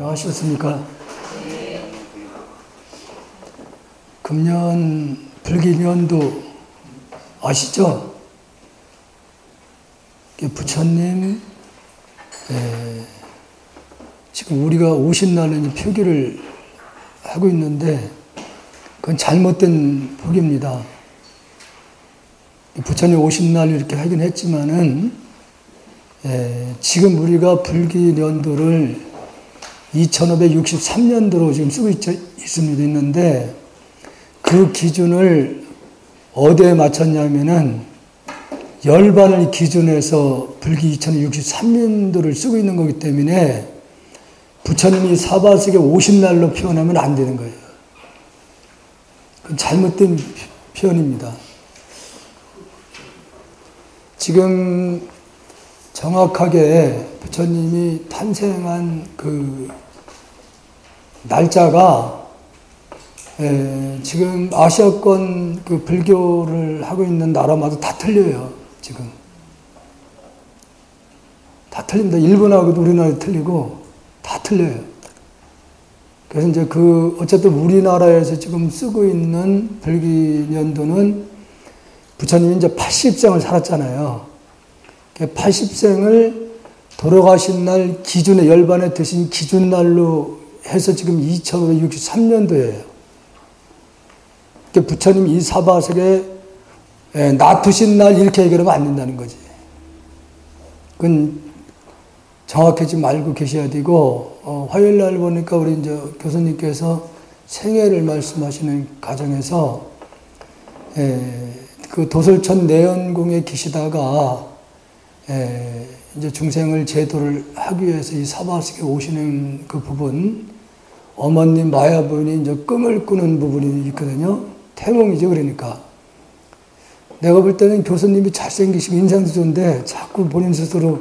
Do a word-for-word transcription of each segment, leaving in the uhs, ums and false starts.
안녕하셨습니까? 금년 불기년도 아시죠? 부처님 에, 지금 우리가 오신 날은 표기를 하고 있는데 그건 잘못된 표기입니다. 부처님 오신 날 이렇게 하긴 했지만은 에, 지금 우리가 불기년도를 이천오백육십삼 년도로 지금 쓰고 있, 있습니다. 있는데 그 기준을 어디에 맞췄냐면은 열반을 기준해서 불기 이천육십삼 년도를 쓰고 있는 거기 때문에 부처님이 사바세계 오십 날로 표현하면 안 되는 거예요. 그건 잘못된 표현입니다. 지금 정확하게 부처님이 탄생한 그 날짜가 에, 지금 아시아권 그 불교를 하고 있는 나라마다 다 틀려요. 지금 다 틀립니다. 일본하고도 우리나라도 틀리고 다 틀려요. 그래서 이제 그 어쨌든 우리나라에서 지금 쓰고 있는 불기년도는 부처님이 이제 팔십 생을 살았잖아요. 팔십 생을 돌아가신 날 기준에 열반에 드신 기준날로 해서 지금 이천오백육십삼 년도예요. 부처님 이 사바세계 놔두신 날 이렇게 얘기하면 안 된다는 거지. 그건 정확히 좀 알고 계셔야 되고, 어, 화요일 날 보니까 우리 이제 교수님께서 생애를 말씀하시는 과정에서 에, 그 도솔천 내연궁에 계시다가 에, 이제 중생을 제도를 하기 위해서 이 사바세계 오시는 그 부분, 어머님 마야부인이 이제 꿈을 꾸는 부분이 있거든요. 태몽이죠, 그러니까. 내가 볼 때는 교수님이 잘생기시고 인상도 좋은데 자꾸 본인 스스로,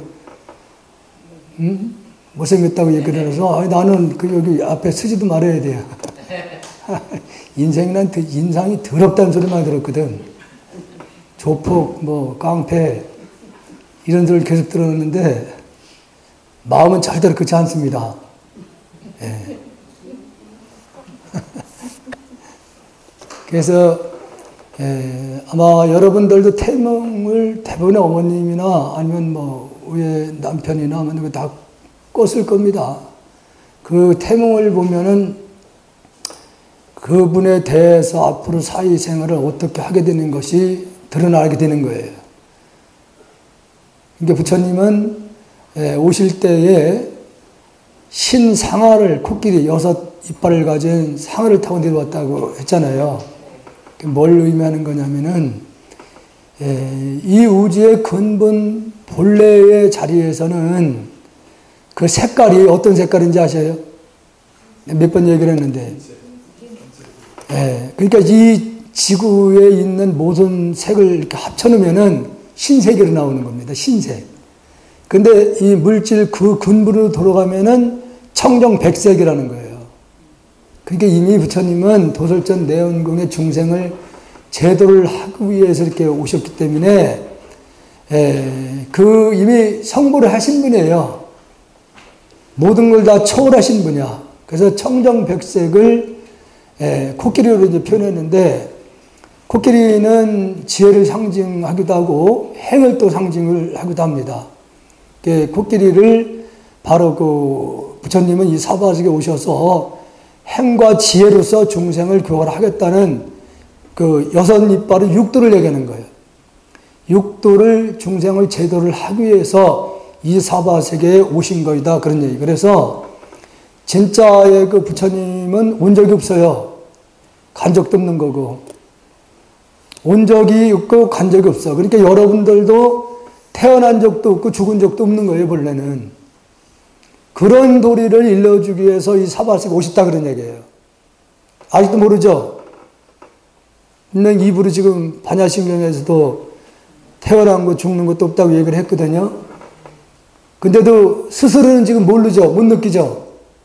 음? 못생겼다고 얘기를 해서, 아니, 나는 그 여기 앞에 쓰지도 말아야 돼요. 인생이 난 인상이 더럽다는 소리만 들었거든. 조폭, 뭐, 깡패, 이런 소리를 계속 들었는데, 마음은 절대로 그렇지 않습니다. 예. 그래서, 예, 아마 여러분들도 태몽을 대부분의 어머님이나 아니면 뭐, 위에 남편이나 아니면 다 꿨을 겁니다. 그 태몽을 보면은 그분에 대해서 앞으로 사회 생활을 어떻게 하게 되는 것이 드러나게 되는 거예요. 그러니까 부처님은 오실 때에 신상아를, 코끼리 여섯 이빨을 가진 상아를 타고 내려왔다고 했잖아요. 뭘 의미하는 거냐면은 이 우주의 근본 본래의 자리에서는 그 색깔이 어떤 색깔인지 아셔요? 몇 번 얘기를 했는데. 예, 그러니까 이 지구에 있는 모든 색을 이렇게 합쳐놓으면은 신색으로 나오는 겁니다. 신색. 근데 이 물질 그 근본으로 돌아가면은 청정백색이라는 거예요. 그러니까 이미 부처님은 도솔천 내연궁의 중생을 제도를 하기 위해서 이렇게 오셨기 때문에 에, 그 이미 성불을 하신 분이에요. 모든 걸 다 초월하신 분이야. 그래서 청정백색을 에, 코끼리로 이제 표현했는데, 코끼리는 지혜를 상징하기도 하고 행을 또 상징을 하기도 합니다. 코끼리를 바로 그 부처님은 이 사바세계에 오셔서 행과 지혜로서 중생을 교화하겠다는 그 여섯 이빨의 육도를 얘기하는 거예요. 육도를 중생을 제도를 하기 위해서 이 사바세계에 오신 거이다. 그런 얘기. 그래서 진짜의 그 부처님은 온 적이 없어요. 간 적도 없는 거고. 온 적이 없고 간 적이 없어. 그러니까 여러분들도 태어난 적도 없고 죽은 적도 없는 거예요, 본래는. 그런 도리를 일러주기 위해서 이 사바세계에 오셨다 그런 얘기예요. 아직도 모르죠? 있는 입으로 지금 반야신경에서도 태어난 거 죽는 것도 없다고 얘기를 했거든요. 근데도 스스로는 지금 모르죠? 못 느끼죠?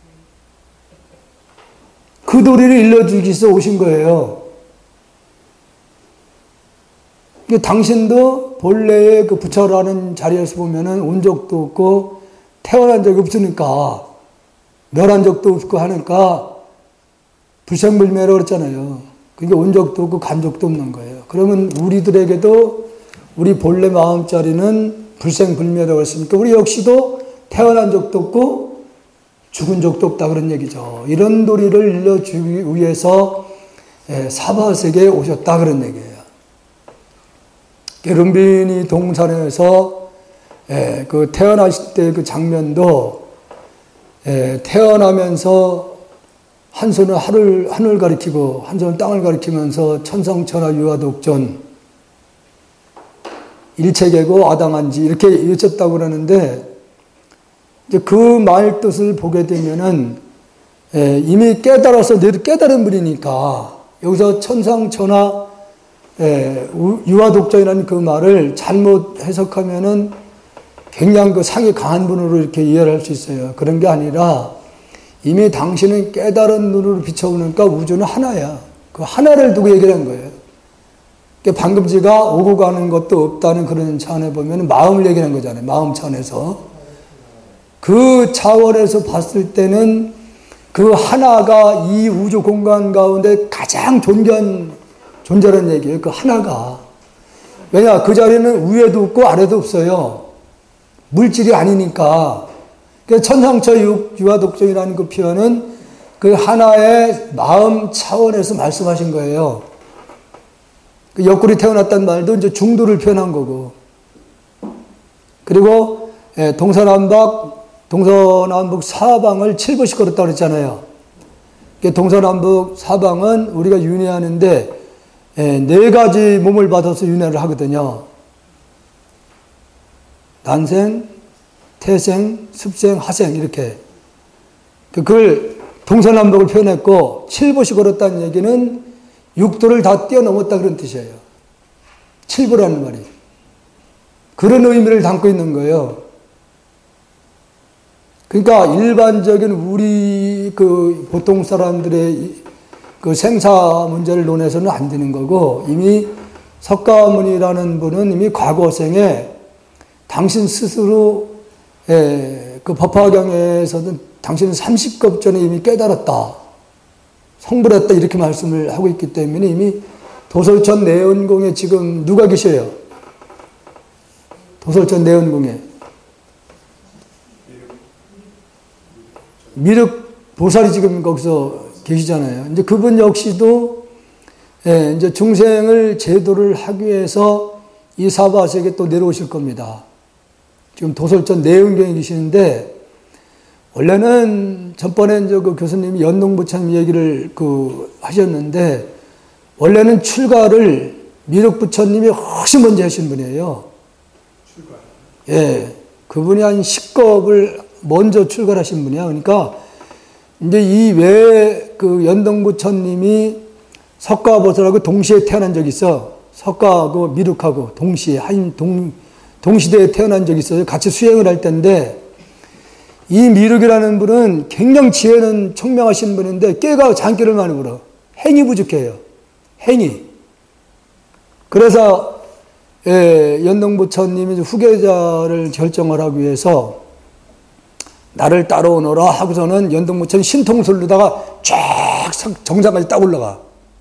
그 도리를 일러주기 위해서 오신 거예요. 당신도 본래의 그 부처라는 자리에서 보면은 온 적도 없고 태어난 적이 없으니까 멸한 적도 없고 하니까 불생불멸이라고 그랬잖아요. 그러니까 온 적도 없고 간 적도 없는 거예요. 그러면 우리들에게도 우리 본래 마음자리는 불생불멸이라고 했으니까 우리 역시도 태어난 적도 없고 죽은 적도 없다 그런 얘기죠. 이런 도리를 일러주기 위해서 사바세계에 오셨다 그런 얘기예요. lum빈이 동산에서 그 태어나실 때 그 장면도 태어나면서 한 손은 하늘, 하늘 가리키고 한 손은 땅을 가리키면서 천상천하 유아독존 일체계고 아당한지 이렇게 외쳤다고 그러는데 이제 그 말 뜻을 보게 되면은 이미 깨달아서 늘 깨달은 분이니까 여기서 천상천하 유아독존이라는 그 말을 잘못 해석하면은 굉장히 그 상이 강한 분으로 이렇게 이해를 할 수 있어요. 그런 게 아니라 이미 당신은 깨달은 눈으로 비춰보니까 우주는 하나야. 그 하나를 두고 얘기를 한 거예요. 방금 제가 오고 가는 것도 없다는 그런 차원에 보면 마음을 얘기하는 거잖아요. 마음 차원에서. 그 차원에서 봤을 때는 그 하나가 이 우주 공간 가운데 가장 존귀한 존재라는 얘기예요. 그 하나가. 왜냐? 그 자리는 위에도 없고 아래도 없어요. 물질이 아니니까. 천상처 유아독존이라는 그 표현은 그 하나의 마음 차원에서 말씀하신 거예요. 그 옆구리 태어났다는 말도 이제 중도를 표현한 거고. 그리고 동서남북, 동서남북 사방을 칠보씩 걸었다고 그랬잖아요. 동서남북 사방은 우리가 윤회하는데 네 가지 몸을 받아서 윤회를 하거든요. 난생, 태생, 습생, 하생 이렇게 그걸 동서남북을 표현했고 칠보씩 걸었다는 얘기는 육도를 다 뛰어넘었다 그런 뜻이에요. 칠보라는 말이 그런 의미를 담고 있는 거예요. 그러니까 일반적인 우리 그 보통 사람들의 그 생사 문제를 논해서는 안 되는 거고 이미 석가모니라는 분은 이미 과거생에 당신 스스로 예, 그 법화경에서는 당신은 삼십 급 전에 이미 깨달았다. 성불했다. 이렇게 말씀을 하고 있기 때문에 이미 도솔천 내연공에 지금 누가 계셔요? 도솔천 내연공에. 미륵 보살이 지금 거기서 계시잖아요. 이제 그분 역시도 예, 이제 중생을 제도를 하기 위해서 이 사바세계에 또 내려오실 겁니다. 지금 도솔천 내연경에 계시는데, 원래는 전번에 이제 그 교수님이 연동부처님 얘기를 그 하셨는데, 원래는 출가를 미륵부처님이 훨씬 먼저 하신 분이에요. 출가? 예. 그분이 한 십 급을 먼저 출가를 하신 분이야. 그러니까, 이제 이 외에 그 연동부처님이 석가보살하고 동시에 태어난 적이 있어. 석가하고 미륵하고 동시에, 한 동, 동시대에 태어난 적이 있어요. 같이 수행을 할 때인데, 이 미륵이라는 분은 굉장히 지혜는 총명하신 분인데, 깨가 장기를 많이 불어. 행이 부족해요. 행이. 그래서, 예, 연동부처님이 후계자를 결정을 하기 위해서, 나를 따라오너라 하고서는 연동부처는 신통술로다가 쫙 정상까지 딱 올라가.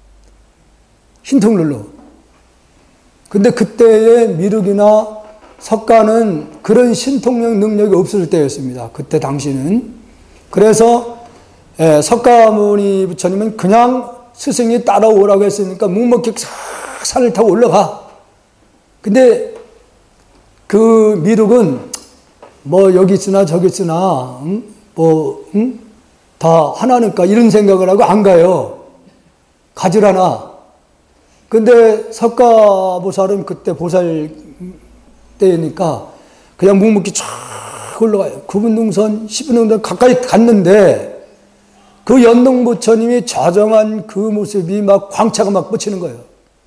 신통술로. 근데 그때의 미륵이나 석가는 그런 신통력 능력이 없을 때였습니다. 그때 당시는. 그래서 예, 석가모니 부처님은 그냥 스승이 따라오라고 했으니까 묵묵히 산을 타고 올라가. 근데 그 미륵은 뭐 여기 있으나 저기 있으나 응? 뭐 응? 다 하나니까 이런 생각을 하고 안 가요. 가질 않아. 근데 석가보살은 그때 보살 때니까 그냥 묵묵히 쫙 올라가요. 구 분 능선, 십 분 능선 가까이 갔는데 그 연동부처님이 좌정한 그 모습이 막 광채가 막 뻗치는 거예요.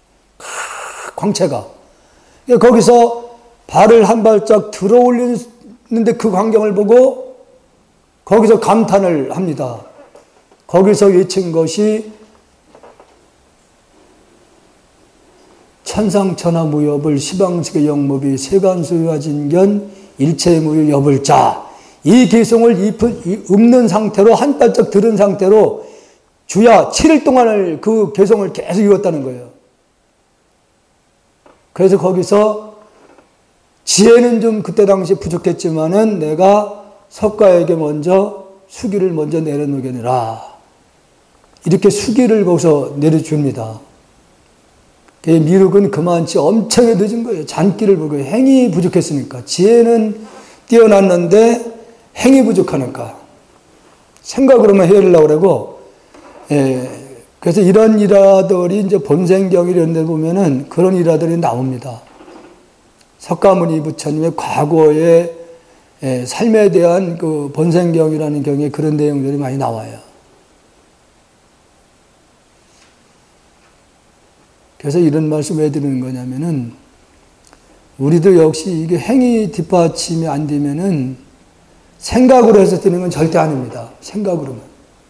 광채가. 거기서 발을 한 발짝 들어 올리는데 그 광경을 보고 거기서 감탄을 합니다. 거기서 외친 것이 천상천하 무협을 시방식의 영목이 세간수유하진견 일체무유 엽을자. 이 개성을 읊는 상태로 한 발짝 들은 상태로 주야 칠 일 동안을 그 개성을 계속 읽었다는 거예요. 그래서 거기서 지혜는 좀 그때 당시 부족했지만은 내가 석가에게 먼저 수기를 먼저 내려놓으니라. 이렇게 수기를 거기서 내려줍니다. 미륵은 그만치 엄청나게 늦은 거예요. 잔기를 보고 행이 부족했으니까. 지혜는 뛰어났는데 행이 부족하니까. 생각으로만 해결하려고 그러고, 예, 그래서 이런 일화들이 이제 본생경 이런 데 보면은 그런 일화들이 나옵니다. 석가모니 부처님의 과거의 예, 삶에 대한 그 본생경이라는 경에 그런 내용들이 많이 나와요. 그래서 이런 말씀 왜 드리는 거냐면은, 우리도 역시 이게 행위 뒷받침이 안 되면은 생각으로 해서 드리는 건 절대 아닙니다. 생각으로만.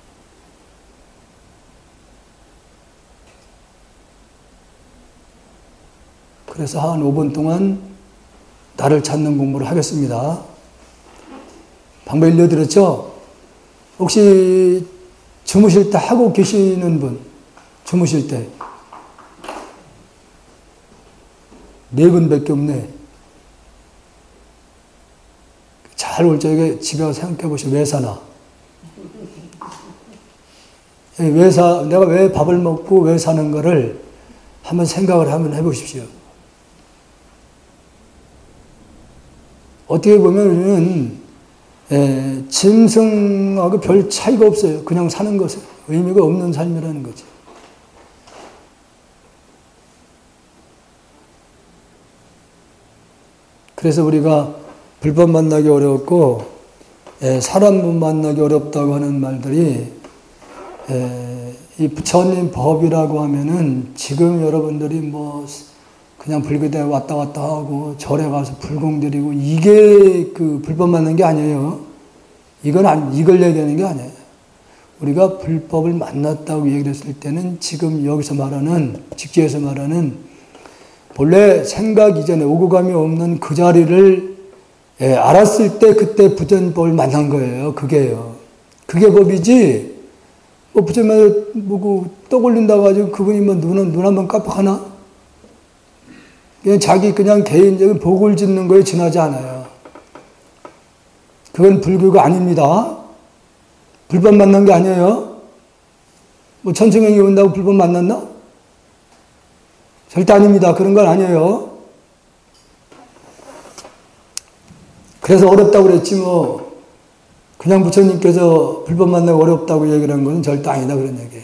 그래서 한 오 분 동안 나를 찾는 공부를 하겠습니다. 방법 알려드렸죠? 혹시 주무실 때 하고 계시는 분, 주무실 때. 네 분밖에 없네. 잘 올 적에 집에 가서 생각해 보시오. 왜 사나? 왜 사, 내가 왜 밥을 먹고 왜 사는 거를 한번 생각을 한번 해 보십시오. 어떻게 보면 우리는 에, 짐승하고 별 차이가 없어요. 그냥 사는 것은 의미가 없는 삶이라는 거죠. 그래서 우리가 불법 만나기 어렵고 에, 사람 만나기 어렵다고 하는 말들이 에, 이 부처님 법이라고 하면은 지금 여러분들이 뭐 그냥 불교대 왔다 갔다 하고 절에 가서 불공 드리고 이게 그 불법 만난 게 아니에요. 이건 안, 이걸 얘기하는 게 아니에요. 우리가 불법을 만났다고 얘기를 했을 때는 지금 여기서 말하는 직지에서 말하는 본래 생각 이전에 오고감이 없는 그 자리를 예, 알았을 때 그때 부전법을 만난 거예요. 그게요. 그게 법이지. 뭐 부처님한테 뭐고 떡 올린다고 가지고 그분이 뭐 눈, 눈 한번 깜빡하나? 그냥 자기 그냥 개인적인 복을 짓는 거에 지나지 않아요. 그건 불교가 아닙니다. 불법 만난 게 아니에요. 뭐 천승형이 온다고 불법 만났나? 절대 아닙니다. 그런 건 아니에요. 그래서 어렵다고 그랬지 뭐 그냥 부처님께서 불법 만나기 어렵다고 얘기를 한 것은 절대 아니다 그런 얘기예요.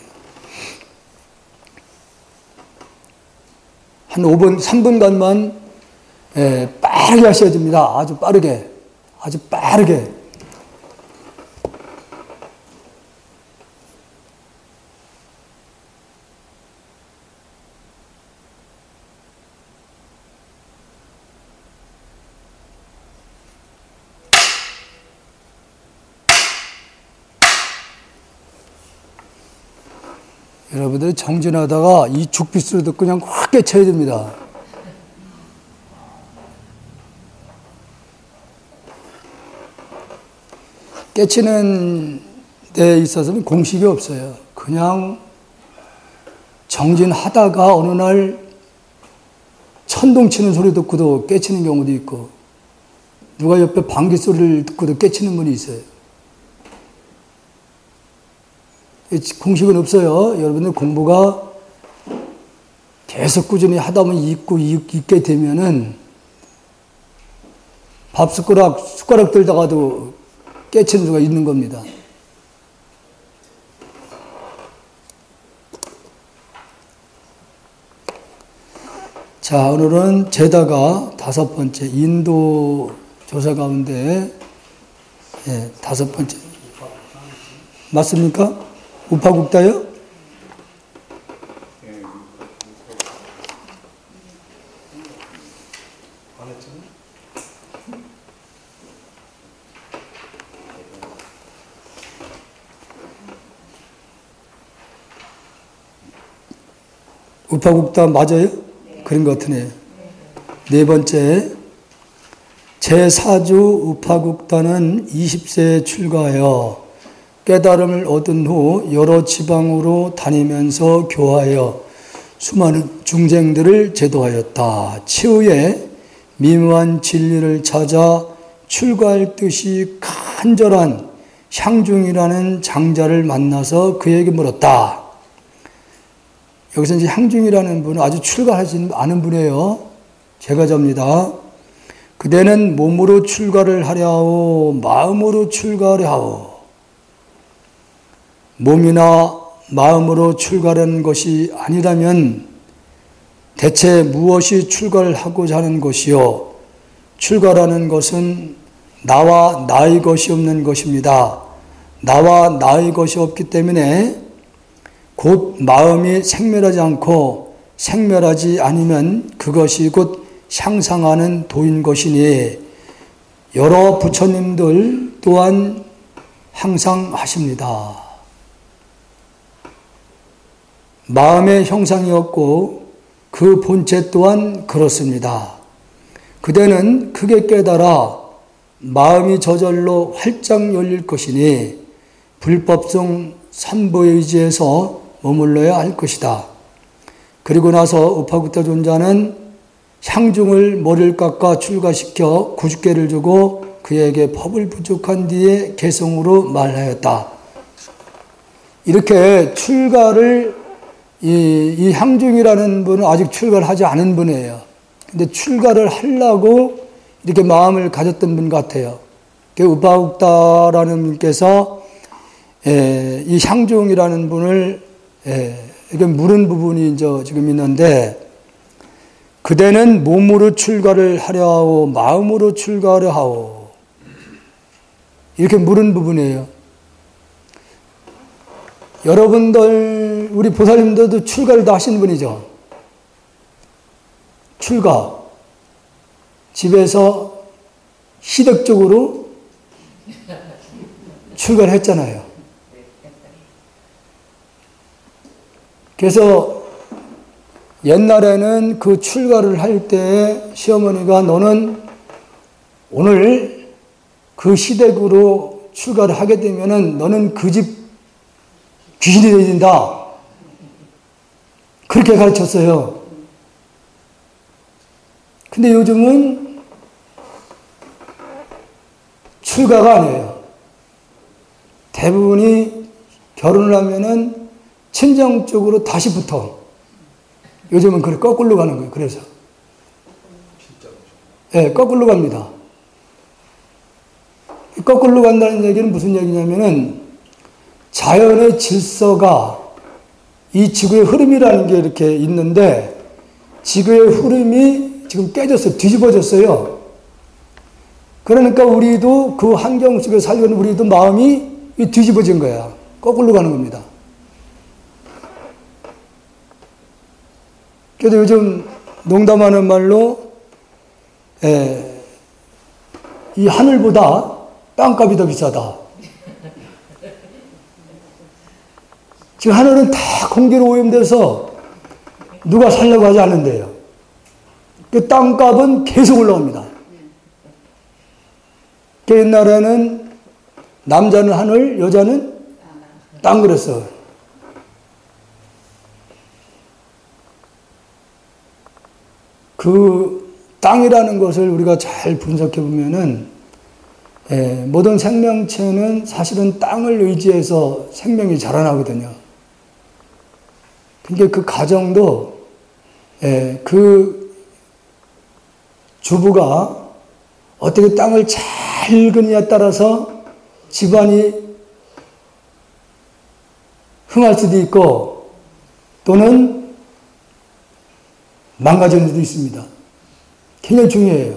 한 오 분, 삼 분간만 예, 빠르게 하셔야 됩니다. 아주 빠르게. 아주 빠르게. 여러분들이 정진하다가 이 죽빛으로도 그냥 확 깨쳐야 됩니다. 깨치는 데 있어서는 공식이 없어요. 그냥 정진하다가 어느 날 천둥 치는 소리 듣고도 깨치는 경우도 있고 누가 옆에 방귀 소리를 듣고도 깨치는 분이 있어요. 공식은 없어요. 여러분들 공부가 계속 꾸준히 하다 보면 잊고 잊게 되면은 밥 숟가락, 숟가락 들다가도 깨치는 수가 있는 겁니다. 자, 오늘은 제다가 다섯 번째, 인도 조사 가운데, 예, 다섯 번째. 맞습니까? 우파국다요? 우파국다 맞아요? 네. 그런 것 같으네요. 네 번째, 제사주 우파국단은 이십 세에 출가하여 깨달음을 얻은 후 여러 지방으로 다니면서 교화하여 수많은 중생들을 제도하였다. 치후에 미묘한 진리를 찾아 출가할 뜻이 간절한 향중이라는 장자를 만나서 그에게 물었다. 여기서 이제 향중이라는 분은 아주 출가하지 않은 분이에요. 제가자입니다. 그대는 몸으로 출가를 하려 하오, 마음으로 출가를 하오. 몸이나 마음으로 출가하는 것이 아니라면 대체 무엇이 출가를 하고자 하는 것이요? 출가라는 것은 나와 나의 것이 없는 것입니다. 나와 나의 것이 없기 때문에 곧 마음이 생멸하지 않고 생멸하지 않으면 그것이 곧 향상하는 도인 것이니 여러 부처님들 또한 항상 하십니다. 마음의 형상이었고 그 본체 또한 그렇습니다. 그대는 크게 깨달아 마음이 저절로 활짝 열릴 것이니 불법성 삼보의지에서 머물러야 할 것이다. 그리고 나서 우파국타 존자는 향중을 머리를 깎아 출가시켜 구십개를 주고 그에게 법을 부족한 뒤에 개성으로 말하였다. 이렇게 출가를 이, 이 향중이라는 분은 아직 출가를 하지 않은 분이에요. 근데 출가를 하려고 이렇게 마음을 가졌던 분 같아요. 우파국타라는 분께서 에, 이 향중이라는 분을 에, 이렇게 물은 부분이 이제 지금 있는데, 그대는 몸으로 출가를 하려 하오, 마음으로 출가하려 하오. 이렇게 물은 부분이에요. 여러분들, 우리 보살님들도 출가를 다 하신 분이죠. 출가. 집에서 시댁적으로 출가를 했잖아요. 그래서 옛날에는 그 출가를 할 때 시어머니가 너는 오늘 그 시댁으로 출가를 하게 되면은 너는 그 집 귀신이 되어야 된다. 그렇게 가르쳤어요. 근데 요즘은 출가가 아니에요. 대부분이 결혼을 하면은 친정 쪽으로 다시 붙어. 요즘은 그래, 거꾸로 가는 거예요. 그래서. 예, 네, 거꾸로 갑니다. 거꾸로 간다는 얘기는 무슨 얘기냐면은 자연의 질서가 이 지구의 흐름이라는 게 이렇게 있는데 지구의 흐름이 지금 깨졌어요. 뒤집어졌어요. 그러니까 우리도 그 환경 속에 살고 있는 우리도 마음이 뒤집어진 거야. 거꾸로 가는 겁니다. 그래도 요즘 농담하는 말로 에, 이 하늘보다 땅값이 더 비싸다. 지금 하늘은 다 공기로 오염돼서 누가 살려고 하지 않는데요. 그 땅값은 계속 올라옵니다. 그 옛날에는 남자는 하늘, 여자는 땅 그랬어. 그 땅이라는 것을 우리가 잘 분석해 보면은 예, 모든 생명체는 사실은 땅을 의지해서 생명이 자라나거든요. 그러니까 그 가정도 예, 그 주부가 어떻게 땅을 잘 긁느냐에 따라서 집안이 흥할 수도 있고 또는 망가지는 수도 있습니다. 굉장히 중요해요.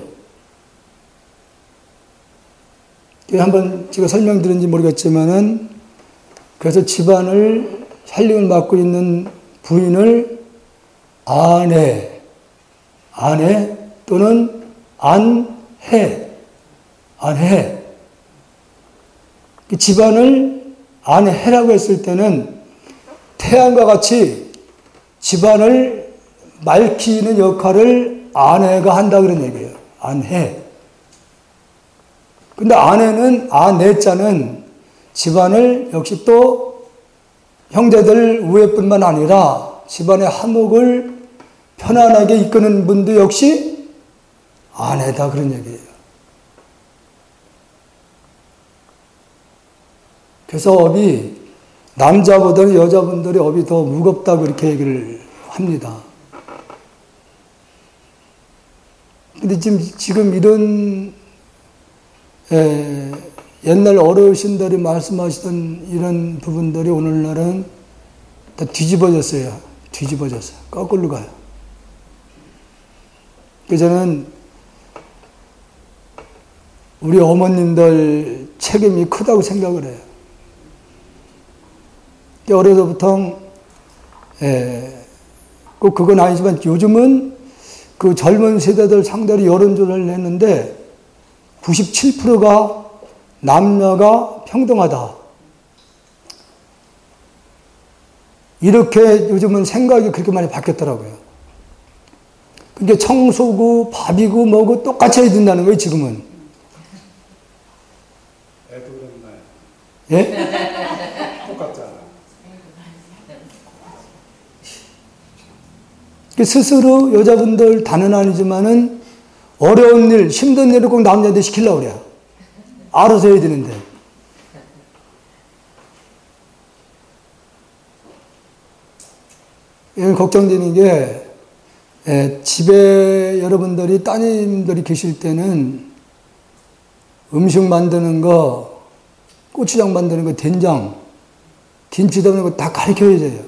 한번 제가 설명드렸는지 모르겠지만은 그래서 집안을 살림을 맡고 있는 부인을 아내, 아내 또는 안해, 안해. 집안을 안해라고 했을 때는 태양과 같이 집안을 맑히는 역할을 아내가 한다 그런 얘기예요. 안해. 근데 아내는, 아내자는 집안을 역시 또 형제들 우애뿐만 아니라 집안의 화목을 편안하게 이끄는 분도 역시 아내다, 그런 얘기예요. 그래서 업이 남자보다는 여자분들의 업이 더 무겁다고 이렇게 얘기를 합니다. 근데 지금, 지금 이런, 에, 옛날 어르신들이 말씀하시던 이런 부분들이 오늘날은 다 뒤집어졌어요. 뒤집어졌어요. 거꾸로 가요. 그래서 저는 우리 어머님들 책임이 크다고 생각을 해요. 어려서부터, 에, 꼭 그건 아니지만 요즘은 그 젊은 세대들 상대로 여론조사를 했는데 구십칠 퍼센트가 남녀가 평등하다. 이렇게 요즘은 생각이 그렇게 많이 바뀌었더라고요. 그게 청소고 밥이고 뭐고 똑같이 해야 된다는 거예요, 지금은. 애도 그랬나요? 예? 똑같잖아. 스스로 여자분들 다는 아니지만은 어려운 일, 힘든 일을 꼭 남자한테 시키려고 그래요. 알아서 해야 되는데. 걱정되는 게, 예, 집에 여러분들이 따님들이 계실 때는 음식 만드는 거, 고추장 만드는 거, 된장, 김치 담는 거 다 가르쳐야 돼요.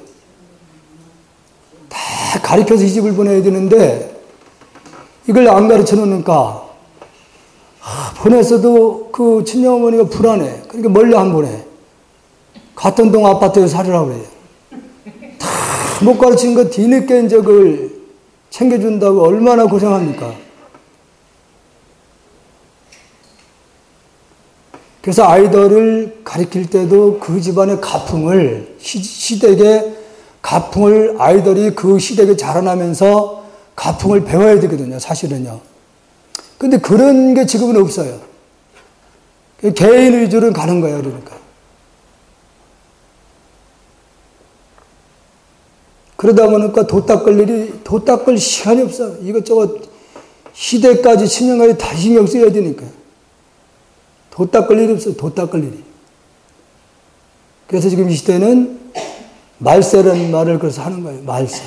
다 가르쳐서 이 집을 보내야 되는데 이걸 안 가르쳐 놓으니까 아, 보냈어도 그 친정어머니가 불안해. 그러니까 멀리 안 보내. 같은 동 아파트에 살으라고 그래요. 다 못 가르친 거 뒤늦게 이제 그걸 챙겨준다고 얼마나 고생합니까? 그래서 아이들을 가르칠 때도 그 집안의 가풍을, 시, 시댁의 가풍을 아이들이 그 시댁에 자라나면서 가풍을 배워야 되거든요, 사실은요. 근데 그런 게 지금은 없어요. 개인 위주로 가는 거예요, 그러니까. 그러다 보니까 도 닦을 일이, 도 닦을 시간이 없어요. 이것저것 시댁까지, 친형까지 다 신경 써야 되니까. 도 닦을 일이 없어요, 도 닦을 일이. 그래서 지금 이 시대는 말세라는 말을 그래서 하는 거예요, 말세.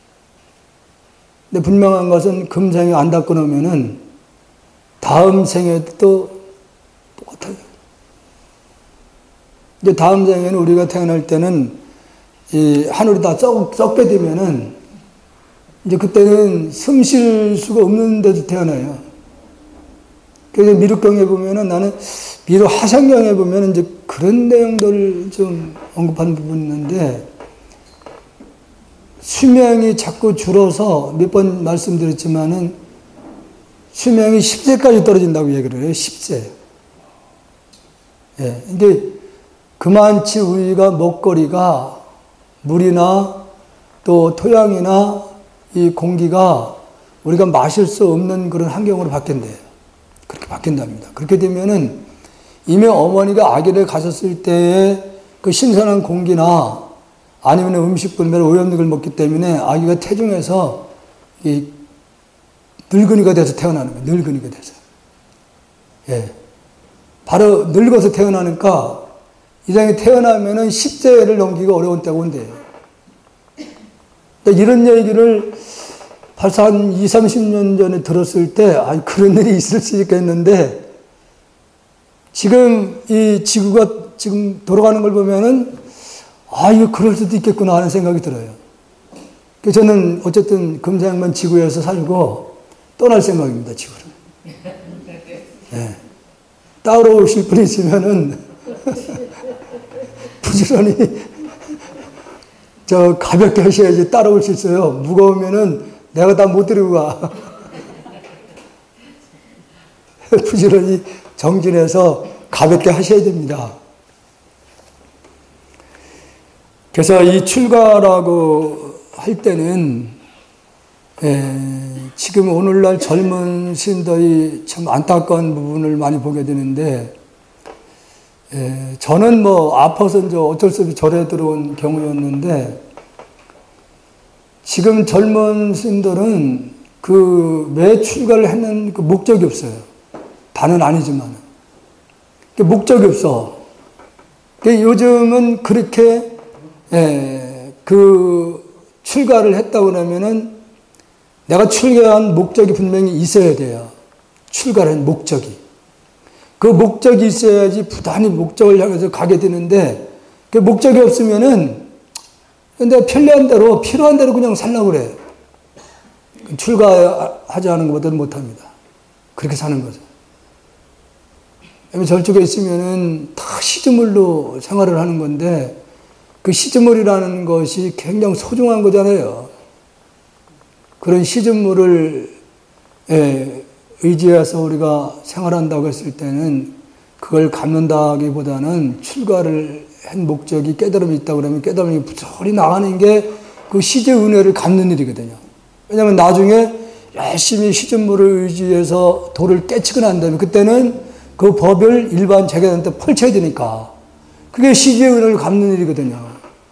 근데 분명한 것은 금생에 안 닦고 놓으면은 다음 생에도 똑같아요. 이제 다음 생에는 우리가 태어날 때는 이 하늘이 다 썩, 썩게 되면은 이제 그때는 숨 쉴 수가 없는 데도 태어나요. 그래서 미륵경에 보면은 나는 미륵 하상경에 보면은 이제 그런 내용들을 좀 언급한 부분이 있는데 수명이 자꾸 줄어서 몇 번 말씀드렸지만은 수명이 십 세까지 떨어진다고 얘기를 해요. 십 세. 예. 근데 그만치 우리가 먹거리가 물이나 또 토양이나 이 공기가 우리가 마실 수 없는 그런 환경으로 바뀐대요. 그렇게 바뀐답니다. 그렇게 되면은 이미 어머니가 아기를 가졌을 때의 그 신선한 공기나 아니면 음식 분별 오염육을 먹기 때문에 아기가 태중에서 이 늙은이가 돼서 태어나는 거예요. 늙은이가 돼서. 예. 바로 늙어서 태어나니까 이 장에 태어나면은 십 세를 넘기기가 어려운 때가 온대요. 이런 얘기를 벌써 한 이삼십 년 전에 들었을 때, 아, 그런 일이 있을 수 있겠는데, 지금 이 지구가 지금 돌아가는 걸 보면은, 아, 이거 그럴 수도 있겠구나 하는 생각이 들어요. 그래서 저는 어쨌든 금생만 지구에서 살고 떠날 생각입니다, 지구를. 네. 따라오실 분이 있으면은, 부지런히, 저, 가볍게 하셔야지 따라올 수 있어요. 무거우면은 내가 다 못 데리고 가. 부지런히 정진해서 가볍게 하셔야 됩니다. 그래서 이 출가라고 할 때는, 에, 지금 오늘날 젊은 신도의 참 안타까운 부분을 많이 보게 되는데, 에, 저는 뭐 아파서 이제 어쩔 수 없이 절에 들어온 경우였는데, 지금 젊은 신들은 그 왜 출가를 했는 그 목적이 없어요. 다는 아니지만. 그 목적이 없어. 그 요즘은 그렇게, 에, 그 출가를 했다고 하면은 내가 출가한 목적이 분명히 있어야 돼요. 출가를 한 목적이. 그 목적이 있어야지 부단히 목적을 향해서 가게 되는데, 그 목적이 없으면은 내가 편리한 대로, 필요한 대로 그냥 살려고 그래. 출가하지 않은 것보다는 못합니다. 그렇게 사는 거죠. 절쪽에 있으면은 다 시주물로 생활을 하는 건데, 그 시주물이라는 것이 굉장히 소중한 거잖아요. 그런 시주물을 의지해서 우리가 생활한다고 했을 때는 그걸 갖는다기보다는 출가를 한 목적이 깨달음이 있다고 그러면 깨달음이 부지런히 나가는 게 그 시제 은혜를 갖는 일이거든요. 왜냐하면 나중에 열심히 시주물을 의지해서 도를 깨치고 난 다음에 그때는 그 법을 일반 제자한테 펼쳐야 되니까 그게 시제 은혜를 갚는 일이거든요.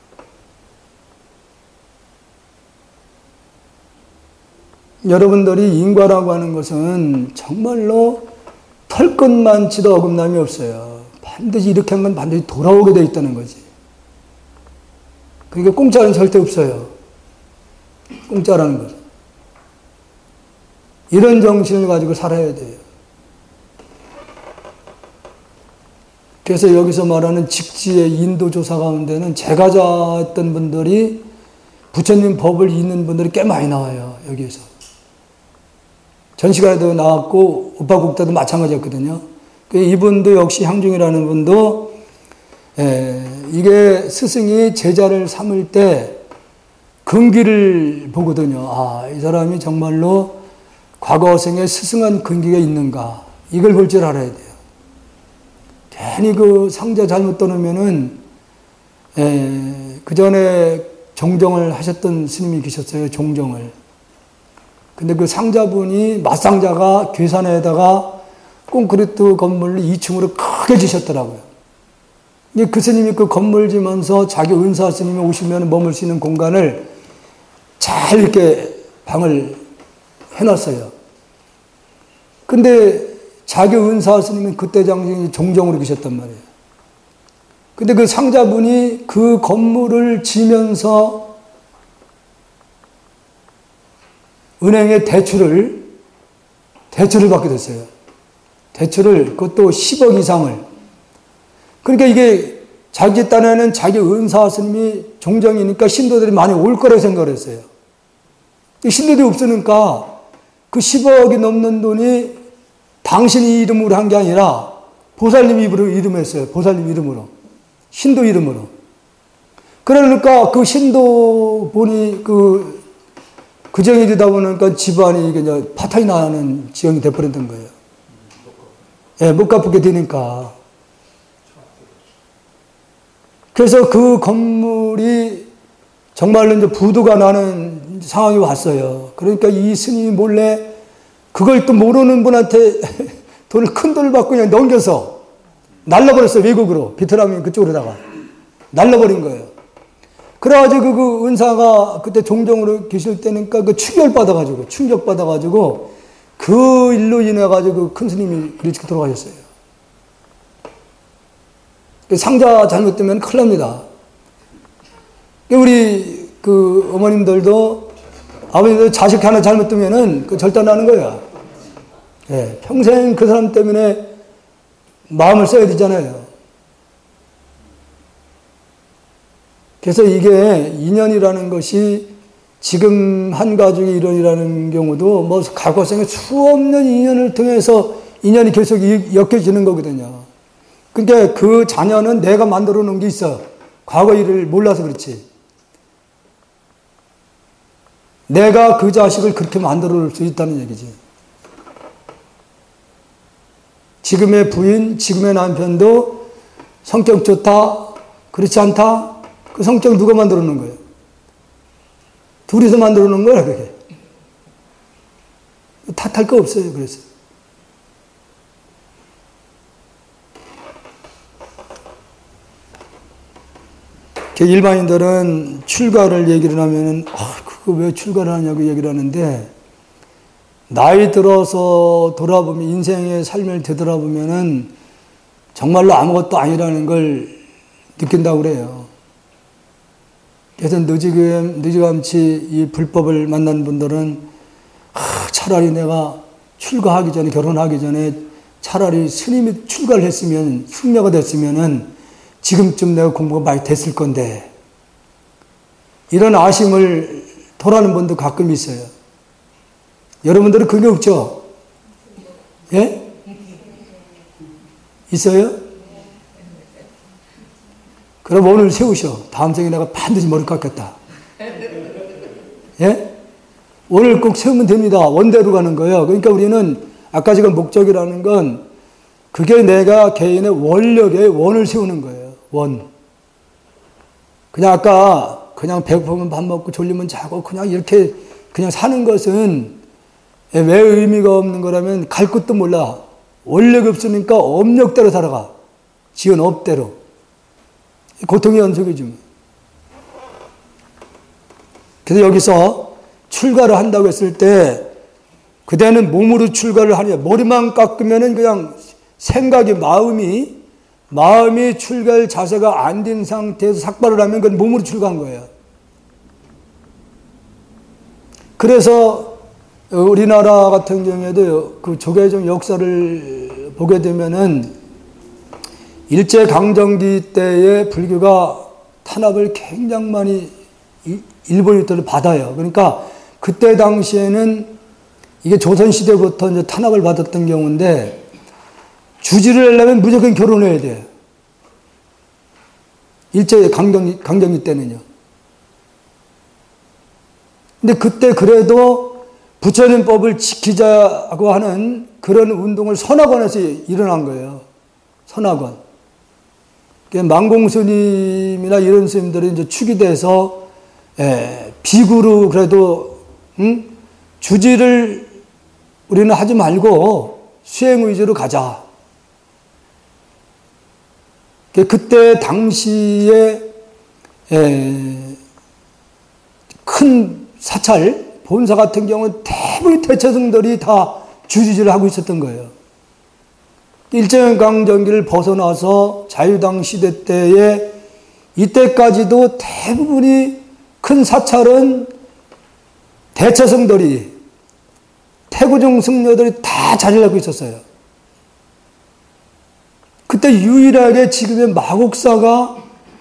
여러분들이 인과라고 하는 것은 정말로 털끝만치도 어긋남이 없어요. 반드시 이렇게 한 건 반드시 돌아오게 돼 있다는 거지. 그러니까 공짜는 절대 없어요. 공짜라는 거죠. 이런 정신을 가지고 살아야 돼요. 그래서 여기서 말하는 직지의 인도조사 가운데는 제가자였던 분들이 부처님 법을 잇는 분들이 꽤 많이 나와요. 여기에서. 전시관에도 나왔고 우파국다도 마찬가지였거든요. 이분도 역시 향중이라는 분도 에, 이게 스승이 제자를 삼을 때 근기를 보거든요. 아, 이 사람이 정말로 과거생에 스승한 근기가 있는가 이걸 볼 줄 알아야 돼요. 괜히 그 상자 잘못 떠놓으면은 그 전에 종정을 하셨던 스님이 계셨어요. 종정을. 근데 그 상자분이 맞상자가 괴산에다가 콘크리트 건물을 이 층으로 크게 지셨더라고요. 그 스님이 그 건물 지면서 자기 은사 스님이 오시면 머물 수 있는 공간을 잘 이렇게 방을 해놨어요. 근데 자기 은사 스님은 그때 당시 종정으로 계셨단 말이에요. 근데 그 상자분이 그 건물을 지면서 은행에 대출을, 대출을 받게 됐어요. 대출을, 그것도 십억 이상을. 그러니까 이게 자기 딴에는 자기 은사 스님이 종정이니까 신도들이 많이 올 거라고 생각을 했어요. 신도들이 없으니까 그 십억이 넘는 돈이 당신 이름으로 한 게 아니라 보살님 이름으로 이름했어요. 보살님 이름으로. 신도 이름으로. 그러니까 그 신도 분이 그, 그 정이 되다 보니까 집안이 이게 파탄이 나는 지형이 돼버렸던 거예요. 예, 못 갚게 되니까. 그래서 그 건물이 정말로 이제 부도가 나는 상황이 왔어요. 그러니까 이 스님이 몰래 그걸 또 모르는 분한테 돈을 큰 돈을 받고 그냥 넘겨서 날라버렸어요. 외국으로. 베트남이 그쪽으로다가. 날라버린 거예요. 그래가지고 그 은사가 그때 종정으로 계실 때니까 그 충격받아가지고, 충격받아가지고 그 일로 인해가지고 큰 스님이 일찍 돌아가셨어요. 상자 잘못되면 큰일 납니다. 우리 그 어머님들도 아버님들 자식 하나 잘못되면은 그 절단하는 거야. 예, 평생 그 사람 때문에 마음을 써야 되잖아요. 그래서 이게 인연이라는 것이 지금 한 가족이 일원이라는 경우도 뭐 과거생에 수없는 인연을 통해서 인연이 계속 엮여지는 거거든요. 그러니까 그 자녀는 내가 만들어 놓은 게 있어. 과거 일을 몰라서 그렇지. 내가 그 자식을 그렇게 만들어 놓을 수 있다는 얘기지. 지금의 부인, 지금의 남편도 성격 좋다, 그렇지 않다, 그 성격 누가 만들어 놓은 거예요? 둘이서 만들어 놓은 거야, 그게. 탓할 거 없어요. 그래서. 일반인들은 출가를 얘기를 하면은, 아, 그거 왜 출가를 하냐고 얘기를 하는데, 나이 들어서 돌아보면, 인생의 삶을 되돌아보면은 정말로 아무것도 아니라는 걸 느낀다고 그래요. 그래서 늦지금, 늦지감치 이 불법을 만난 분들은, 아, 차라리 내가 출가하기 전에, 결혼하기 전에 차라리 스님이 출가를 했으면, 승려가 됐으면은 지금쯤 내가 공부가 많이 됐을 건데, 이런 아쉬움을 토하는 분도 가끔 있어요. 여러분들은 그게 없죠? 예? 있어요? 그럼 오늘 세우셔. 다음 생에 내가 반드시 머리 깎겠다. 예? 오늘 꼭 세우면 됩니다. 원대로 가는 거예요. 그러니까 우리는 아까 지금 목적이라는 건 그게 내가 개인의 원력의 원을 세우는 거예요. 원. 그냥 아까 그냥 배고프면 밥 먹고 졸리면 자고 그냥 이렇게 그냥 사는 것은 왜 의미가 없는 거라면 갈 곳도 몰라. 원력이 없으니까 업력대로 살아가. 지은 업대로. 고통의 연속이죠. 그래서 여기서 출가를 한다고 했을 때 그대는 몸으로 출가를 하냐. 머리만 깎으면은 그냥 생각이, 마음이 마음이 출가할 자세가 안 된 상태에서 삭발을 하면 그건 몸으로 출가한 거예요. 그래서 우리나라 같은 경우에도 그 조계종 역사를 보게 되면은 일제강점기 때에 불교가 탄압을 굉장히 많이 일본인들을 받아요. 그러니까 그때 당시에는 이게 조선시대부터 이제 탄압을 받았던 경우인데 주지를 하려면 무조건 결혼해야 돼요. 일제 강점기, 강점기 때는요. 근데 그때 그래도 부처님법을 지키자고 하는 그런 운동을 선악원에서 일어난 거예요. 선악원. 망공스님이나 이런 스님들이 이제 축이 돼서, 예, 비구로 그래도, 응? 주지를 우리는 하지 말고 수행 위주로 가자. 그때 당시에 큰 사찰, 본사 같은 경우는 대부분 대체성들이 다 주지를 하고 있었던 거예요. 일제강점기를 벗어나서 자유당 시대 때에 이때까지도 대부분이 큰 사찰은 대체성들이, 태구종 승려들이 다 자리를 하고 있었어요. 그때 유일하게 지금의 마곡사가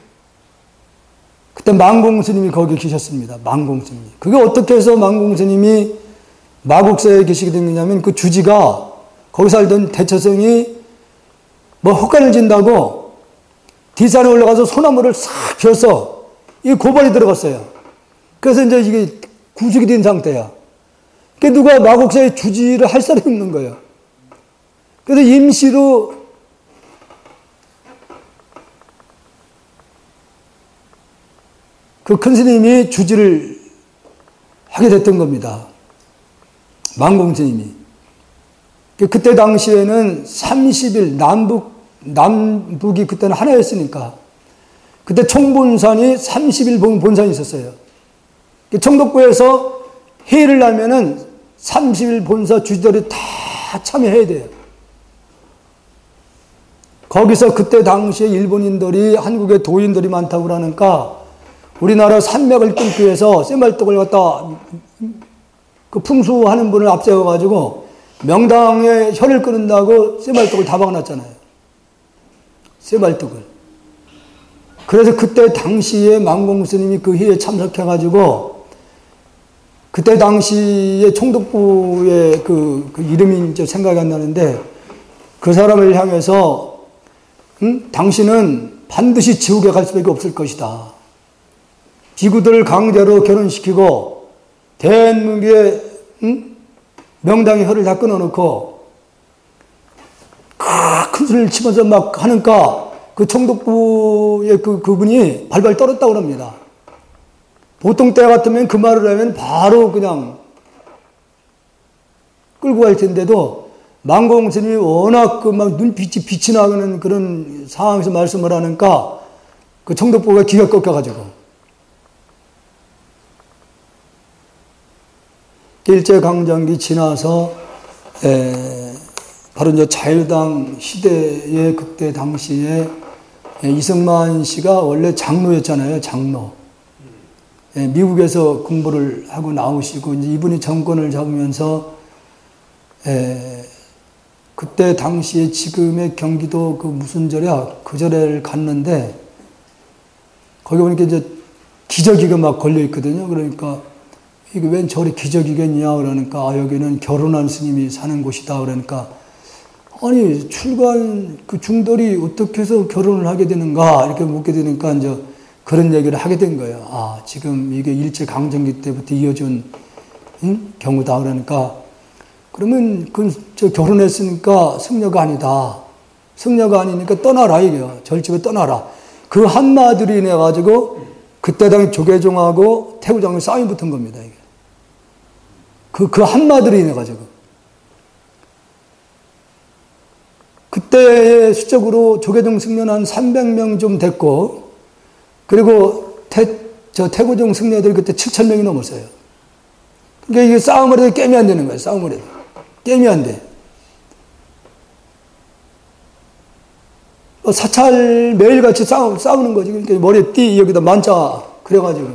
그때 망공스님이 거기 계셨습니다. 망공스님이. 그게 어떻게 해서 망공스님이 마곡사에 계시게 됐느냐면 그 주지가 거기 살던 대처성이 뭐 헛간을 진다고 뒷산에 올라가서 소나무를 싹 펴서 이 고발이 들어갔어요. 그래서 이제 이게 구속이 된 상태야. 그 누가 마곡사에 주지를 할 사람이 없는 거예요. 그래서 임시로 그 큰 스님이 주지를 하게 됐던 겁니다. 망공스님이. 그때 당시에는 삼십 일, 남북, 남북이 그때는 하나였으니까. 그때 총본산이 삼십 일 본산이 있었어요. 청독부에서 회의를 하면은 삼십 일 본사 주지들이 다 참여해야 돼요. 거기서 그때 당시에 일본인들이 한국에 도인들이 많다고 그러니까 우리나라 산맥을 끊기 위해서 쇠말뚝을 갖다 그 풍수하는 분을 앞세워가지고 명당에 혀를 끊는다고 쇠말뚝을 다 박아놨잖아요. 쇠말뚝을. 그래서 그때 당시에 망공스님이 그 회의에 참석해가지고 그때 당시에 총독부의 그, 그 이름이 이제 생각이 안 나는데 그 사람을 향해서 응? 당신은 반드시 지옥에 갈 수밖에 없을 것이다. 비구들을 강제로 결혼시키고 대한민국의 응? 명당의 혀를 다 끊어놓고 큰 소리를 치면서 막 하니까 그 총독부의 그, 그분이 발발 떨었다고 합니다. 보통 때 같으면 그 말을 하면 바로 그냥 끌고 갈 텐데도 만공 스님이 워낙 그 막 눈빛이 빛이 나는 그런 상황에서 말씀을 하니까 그 청덕보가 기가 꺾여가지고 일제강점기 지나서 에, 바로 이제 자유당 시대에 그때 당시에 이승만 씨가 원래 장로였잖아요. 장로. 예, 미국에서 공부를 하고 나오시고 이제 이분이 정권을 잡으면서 예, 그때 당시에 지금의 경기도 그 무슨 절이야 그 절에를 갔는데 거기 보니까 이제 기저귀가 막 걸려 있거든요. 그러니까 이게 웬 절이 기저귀겠냐 그러니까 아, 여기는 결혼한 스님이 사는 곳이다 그러니까 아니 출간 그 중돌이 어떻게 해서 결혼을 하게 되는가 이렇게 묻게 되니까 이제 그런 얘기를 하게 된 거예요. 아 지금 이게 일제 강점기 때부터 이어진 응? 경우다 그러니까 그러면 그 저 결혼했으니까 승려가 아니다. 승려가 아니니까 떠나라 이게요. 절집에 떠나라. 그 한마디로 인해 가지고 그때 당시 조계종하고 태구장에 싸움이 붙은 겁니다. 이게. 그, 그 한마디로 인해 가지고. 그때 수적으로 조계종 승려는 한 삼백 명 좀 됐고, 그리고 태, 저 태구종 승려들이 그때 칠천 명이 넘었어요. 그러니까 이게 싸움을 해도 깨면 안 되는 거예요. 싸움을 해도. 깨면 안 돼. 사찰 매일같이 싸우, 싸우는 거지. 그러니까 머리에 띠, 여기다 만자, 그래가지고.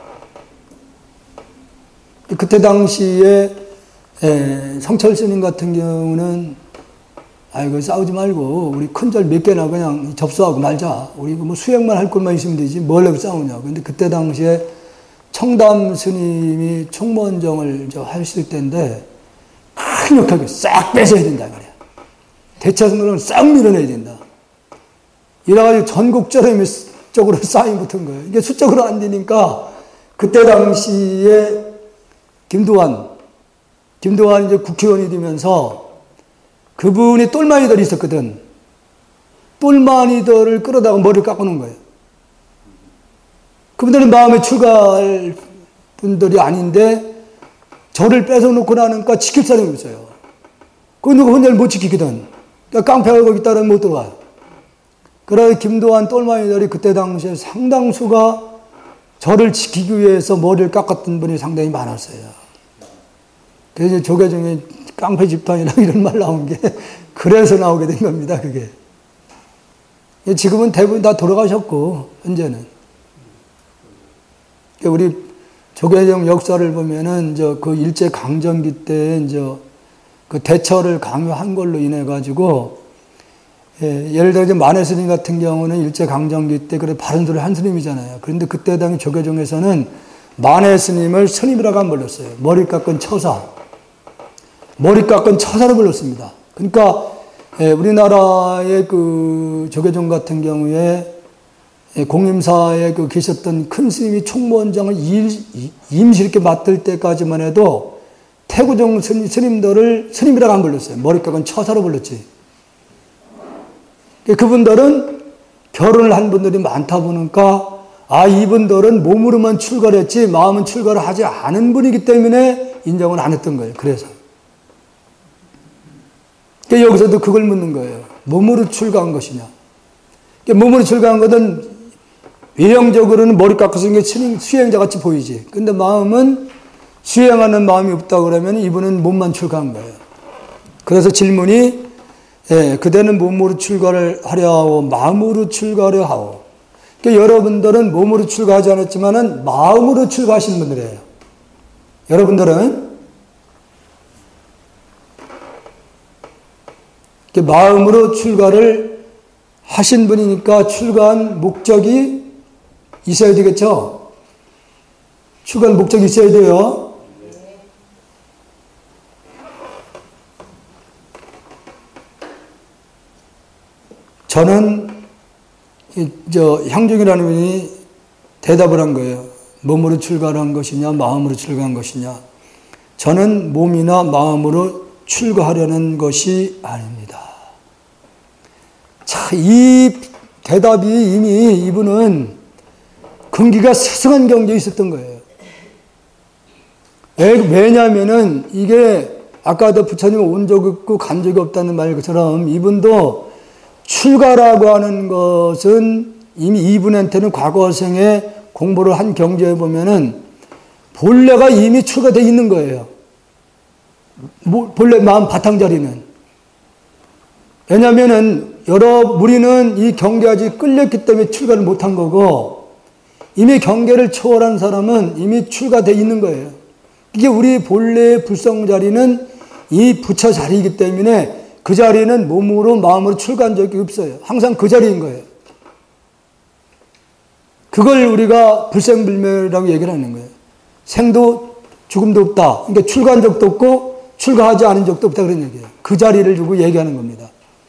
그때 당시에, 에, 성철 스님 같은 경우는, 아이고, 싸우지 말고, 우리 큰절 몇 개나 그냥 접수하고 말자. 우리 뭐 수행만 할 것만 있으면 되지. 뭘 하고 싸우냐고. 근데 그때 당시에 청담 스님이 총무원정을 저 하실 때인데, 강력하게 싹 뺏어야 된다, 말이야. 대차승론을 싹 밀어내야 된다. 이래가지고 전국적으로 싸움이 붙은 거예요. 이게 수적으로 안 되니까, 그때 당시에 김두한, 김두한이 이제 국회의원이 되면서 그분이 똘마니들이 있었거든. 똘마니들을 끌어다가 머리를 깎아놓은 거예요. 그분들은 마음에 출가할 분들이 아닌데, 저를 뺏어놓고 나니까 지킬 사람이 없어요. 그 누가 혼자를 못 지키거든. 그러니까 깡패가 거기 따르면 못 들어가요. 그래서 김도한 똘마니들이 그때 당시에 상당수가 저를 지키기 위해서 머리를 깎았던 분이 상당히 많았어요. 그래서 조계종에 깡패 집단이라고 이런 말 나온 게 그래서 나오게 된 겁니다. 그게. 지금은 대부분 다 돌아가셨고 현재는. 우리 조계종 역사를 보면은 저 그 일제 강점기 때 이제 그 대처를 강요한 걸로 인해 가지고 예, 예를 들어 이제 만해 스님 같은 경우는 일제 강점기 때 그래 바른 소리 한 스님이잖아요. 그런데 그때 당시 조계종에서는 만해 스님을 스님이라고 안 불렀어요. 머리 깎은 처사, 머리 깎은 처사로 불렀습니다. 그러니까 예, 우리나라의 그 조계종 같은 경우에 공림사에 그 계셨던 큰 스님이 총무원장을 임시 이렇게 맡을 때까지만 해도 태구종 스님, 스님들을 스님이라고 안 불렀어요. 머리 깎은 처사로 불렀지. 그분들은 결혼을 한 분들이 많다 보니까 아 이분들은 몸으로만 출가를 했지 마음은 출가를 하지 않은 분이기 때문에 인정을 안 했던 거예요. 그래서 여기서도 그걸 묻는 거예요. 몸으로 출가한 것이냐. 몸으로 출가한 것은 외형적으로는 머리 깎아서 생긴 수행자같이 보이지. 근데 마음은 수행하는 마음이 없다 그러면 이분은 몸만 출가한 거예요. 그래서 질문이 예, 그대는 몸으로 출가를 하려 하오, 마음으로 출가를 하오. 그러니까 여러분들은 몸으로 출가하지 않았지만은 마음으로 출가하신 분들이에요. 여러분들은 마음으로 출가를 하신 분이니까 출가한 목적이 있어야 되겠죠? 출가한 목적이 있어야 돼요. 저는 저 향중이라는 분이 대답을 한 거예요. 몸으로 출가를 한 것이냐 마음으로 출가한 것이냐. 저는 몸이나 마음으로 출가하려는 것이 아닙니다. 자, 이 대답이 이미 이분은 근기가 스승한 경지에 있었던 거예요. 왜냐하면은 이게 아까도 부처님 온 적 없고 간 적이 없다는 말처럼 이분도 출가라고 하는 것은 이미 이분한테는 과거생에 공부를 한 경지에 보면은 본래가 이미 출가되어 있는 거예요. 본래 마음 바탕자리는. 왜냐면은 여러 우리는 이 경계까지 끌렸기 때문에 출가를 못한 거고 이미 경계를 초월한 사람은 이미 출가되어 있는 거예요. 이게 우리 본래의 불성 자리는 이 부처 자리이기 때문에 그 자리는 몸으로 마음으로 출가한 적이 없어요. 항상 그 자리인 거예요. 그걸 우리가 불생불멸이라고 얘기를 하는 거예요. 생도 죽음도 없다. 그러니까 출가한 적도 없고 출가하지 않은 적도 없다 그런 얘기예요. 그 자리를 두고 얘기하는 겁니다.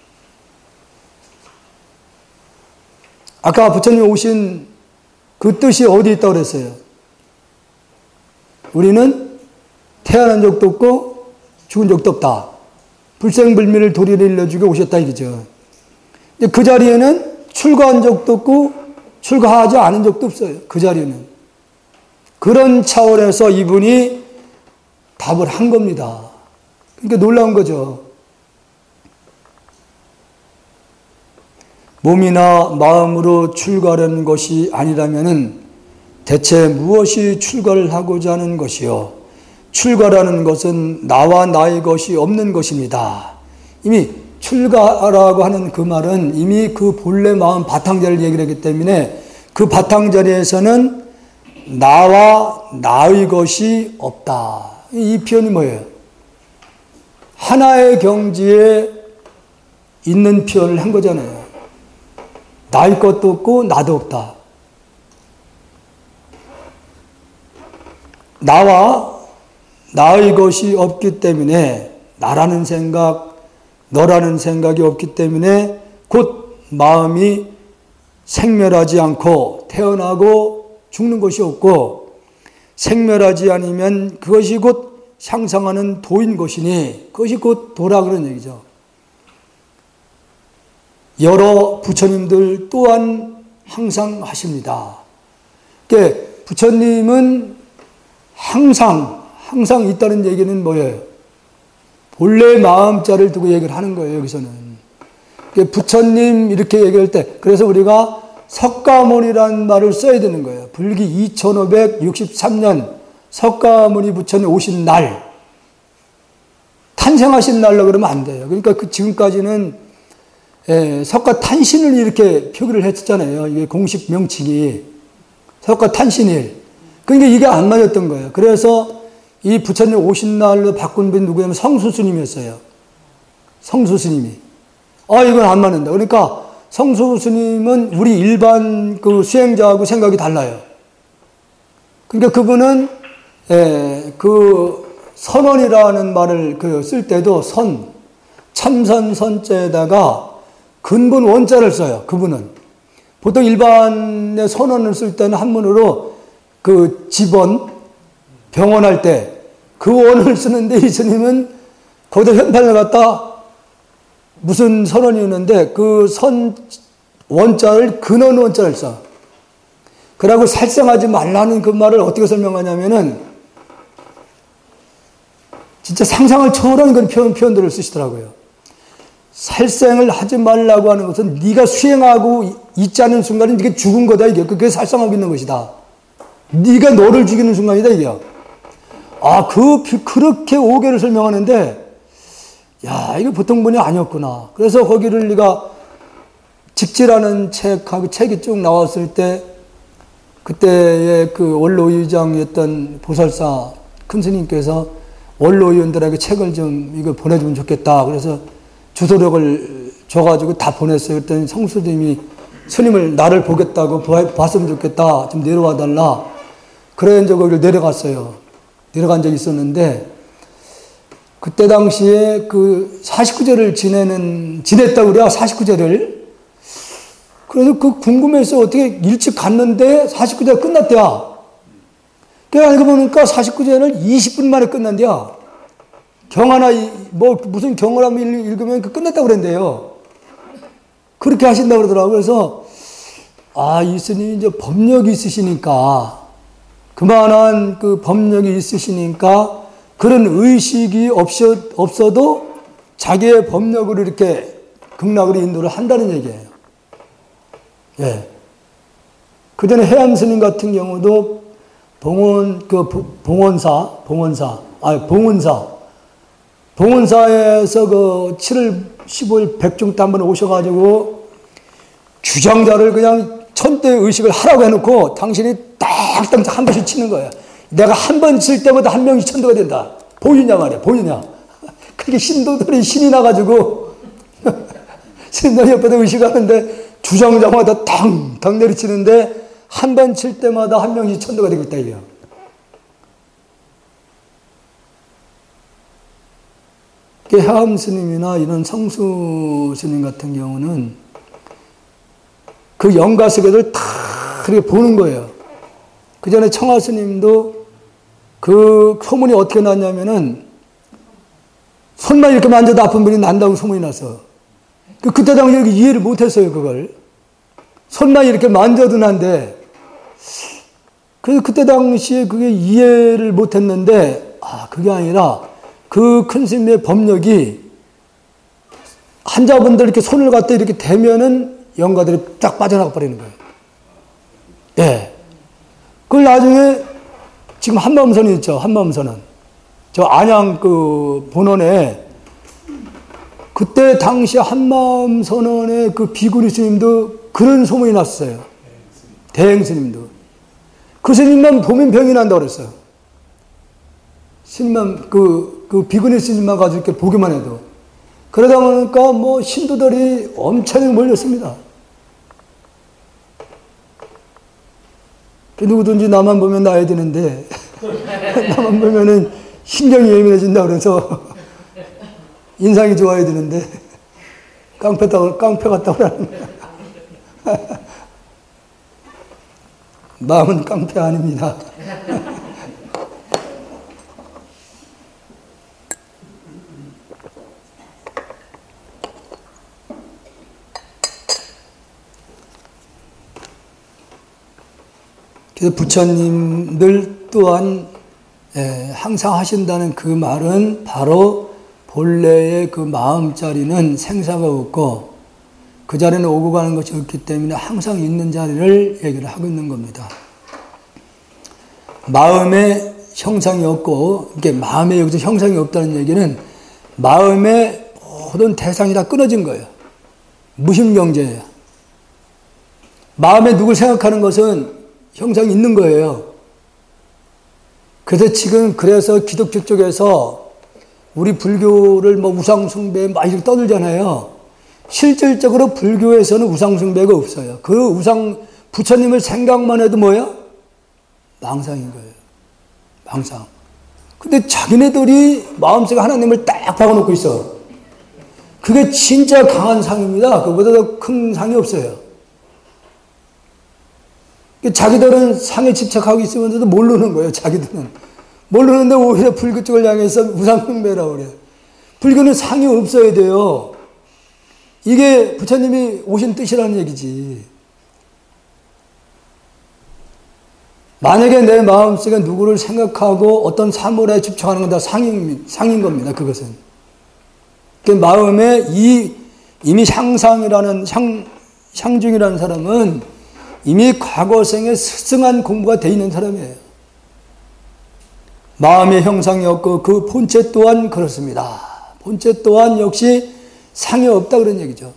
아까 부처님 오신 그 뜻이 어디 있다고 그랬어요? 우리는 태어난 적도 없고 죽은 적도 없다. 불생불멸을 도리를 일러주게 오셨다 이거죠. 그 자리에는 출가한 적도 없고 출가하지 않은 적도 없어요. 그 자리에는. 그런 차원에서 이분이 답을 한 겁니다. 그러니까 놀라운 거죠. 몸이나 마음으로 출가하는 것이 아니라면은 대체 무엇이 출가를 하고자 하는 것이요? 출가라는 것은 나와 나의 것이 없는 것입니다. 이미 출가라고 하는 그 말은 이미 그 본래 마음 바탕자리를 얘기를 하기 때문에 그 바탕자리에서는 나와 나의 것이 없다. 이 표현이 뭐예요? 하나의 경지에 있는 표현을 한 거잖아요. 나의 것도 없고 나도 없다. 나와 나의 것이 없기 때문에 나라는 생각, 너라는 생각이 없기 때문에 곧 마음이 생멸하지 않고 태어나고 죽는 것이 없고 생멸하지 않으면 그것이 곧 상상하는 도인 것이니 그것이 곧 도라 그런 얘기죠. 여러 부처님들 또한 항상 하십니다. 그러니까 부처님은 항상 항상 있다는 얘기는 뭐예요? 본래 마음자를 두고 얘기를 하는 거예요. 여기서는. 그러니까 부처님 이렇게 얘기할 때 그래서 우리가 석가모니라는 말을 써야 되는 거예요. 불기 이천오백육십삼 년 석가모니 부처님 오신 날 탄생하신 날로 그러면 안 돼요. 그러니까 그 지금까지는 예, 석가탄신을 이렇게 표기를 했었잖아요. 이게 공식 명칭이 석가탄신일. 그러니까 이게 안 맞았던 거예요. 그래서 이 부처님 오신 날로 바꾼 분이 누구냐면 성수스님이었어요. 성수스님이. 아, 이건 안 맞는다. 그러니까 성수스님은 우리 일반 그 수행자하고 생각이 달라요. 그러니까 그분은 예, 그 선원이라는 말을 그 쓸 때도 선, 참선 선자에다가 근본 원자를 써요. 그분은. 보통 일반의 선언을 쓸 때는 한문으로 그 집원, 병원할 때 그 원을 쓰는데 이 스님은 거기다 현판을 갖다 무슨 선언이었는데 그 선 원자를 근원 원자를 써. 그러고 살생하지 말라는 그 말을 어떻게 설명하냐면은 진짜 상상을 초월한 그런 표현, 표현들을 쓰시더라고요. 살생을 하지 말라고 하는 것은 네가 수행하고 있지 않은 순간은 네가 죽은 거다 이게. 그게 살생하고 있는 것이다. 네가 너를 죽이는 순간이다 이게. 아, 그 그렇게 오계를 설명하는데 야, 이거 보통 분이 아니었구나. 그래서 거기를 네가 직지라는 책하고 책이 쭉 나왔을 때 그때의 그 원로의장이었던 보살사 큰 스님께서 원로의원들에게 책을 좀 이거 보내주면 좋겠다. 그래서 주소력을 줘가지고 다 보냈어요. 그랬더니 성수님이 스님을 나를 보겠다고 봤으면 좋겠다. 좀 내려와 달라. 그래 이제 거기를 내려갔어요. 내려간 적이 있었는데 그때 당시에 그 사십구 제를 지내는 지냈다고 그래요. 사십구 제를. 그래서 그 궁금해서 어떻게 일찍 갔는데 사십구 제가 끝났대요. 그래 알고 보니까 사십구 제를 이십 분 만에 끝난대요. 경 하나, 뭐, 무슨 경을 한번 읽으면 끝났다고 그랬는데요. 그렇게 하신다고 그러더라고요. 그래서, 아, 이 스님이 이제 법력이 있으시니까, 그만한 그 법력이 있으시니까, 그런 의식이 없어, 없어도 자기의 법력으로 이렇게 극락으로 인도를 한다는 얘기예요. 예. 그 전에 해암 스님 같은 경우도 봉원, 그, 봉원사, 봉원사, 아, 봉은사, 봉은사에서 그 칠월 십오일 백중 때 한 번 오셔가지고 주장자를 그냥 천대 의식을 하라고 해놓고 당신이 딱딱 한 번씩 치는 거예요. 내가 한 번 칠 때마다 한 명씩 천도가 된다. 보이냐 말이야, 보이냐. 그렇게 신도들이 신이 나가지고 신도들 옆에서 의식하는데 주장자마다 탕탕 내리치는데 한 번 칠 때마다 한 명씩 천도가 되고 있다 이게요. 해암 스님이나 이런 성수 스님 같은 경우는 그 영가세계를 다 그렇게 보는 거예요. 그 전에 청하 스님도 그 소문이 어떻게 났냐면은 손만 이렇게 만져도 아픈 분이 난다고 소문이 났어. 그때 당시에 이해를 못 했어요, 그걸. 손만 이렇게 만져도 난데. 그래서 그때 당시에 그게 이해를 못 했는데, 아, 그게 아니라 그 큰 스님의 법력이 환자분들 이렇게 손을 갖다 이렇게 대면은 영가들이 딱 빠져나가 버리는 거예요. 예. 그걸 나중에 지금 한마음선이 있죠. 한마음선은. 저 안양 그 본원에 그때 당시 한마음선언의 그 비구니 스님도 그런 소문이 났어요. 대행 스님도. 그 스님만 보면 병이 난다고 그랬어요. 스님만, 그, 그 비구니 스님만 가지고 이렇게 보기만 해도. 그러다 보니까 뭐 신도들이 엄청 몰렸습니다. 누구든지 나만 보면 나야 되는데, 나만 보면은 신경이 예민해진다 그래서 인상이 좋아야 되는데, 깡패, 깡패 같다고 하는 거야. 마음은 깡패 아닙니다. 그래서 부처님들 또한 예, 항상 하신다는 그 말은 바로 본래의 그 마음자리는 생사가 없고 그 자리는 오고 가는 것이 없기 때문에 항상 있는 자리를 얘기를 하고 있는 겁니다. 마음에 형상이 없고, 이게 마음에 여기서 형상이 없다는 얘기는 마음의 모든 대상이 다 끊어진 거예요. 무심경제예요. 마음에 누굴 생각하는 것은 형상이 있는 거예요. 그래서 지금 그래서 기독교 쪽에서 우리 불교를 뭐 우상숭배 막 이렇게 떠들잖아요. 실질적으로 불교에서는 우상숭배가 없어요. 그 우상, 부처님을 생각만 해도 뭐야? 망상인 거예요. 망상. 근데 자기네들이 마음속에 하나님을 딱 박아놓고 있어. 그게 진짜 강한 상입니다. 그보다 더 큰 상이 없어요. 자기들은 상에 집착하고 있으면서도 모르는 거예요, 자기들은. 모르는데 오히려 불교 쪽을 향해서 우상숭배라고 그래요. 불교는 상이 없어야 돼요. 이게 부처님이 오신 뜻이라는 얘기지. 만약에 내 마음속에 누구를 생각하고 어떤 사물에 집착하는 건 다 상인, 상인 겁니다, 그것은. 그 마음에 이, 이미 향상이라는, 향, 향중이라는 사람은 이미 과거생에 스승한 공부가 되어 있는 사람이에요. 마음의 형상이 없고 그 본체 또한 그렇습니다. 본체 또한 역시 상이 없다 그런 얘기죠.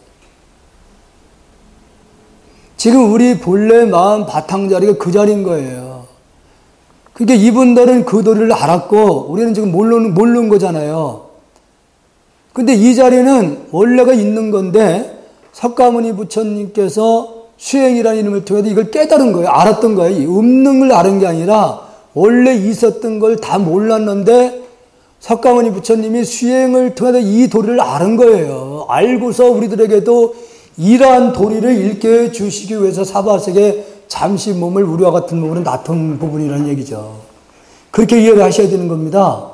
지금 우리 본래 마음 바탕자리가 그 자리인 거예요. 그러니까 이분들은 그 도리를 알았고 우리는 지금 모르는, 모르는 거잖아요. 근데 이 자리는 원래가 있는 건데 석가모니 부처님께서 수행이라는 이름을 통해서 이걸 깨달은 거예요. 알았던 거예요. 없는 걸 아는 게 아니라 원래 있었던 걸 다 몰랐는데 석가모니 부처님이 수행을 통해서 이 도리를 아는 거예요. 알고서 우리들에게도 이러한 도리를 일깨워 주시기 위해서 사바세계 잠시 몸을 우리와 같은 몸으로 나타난 부분이라는 얘기죠. 그렇게 이해를 하셔야 되는 겁니다.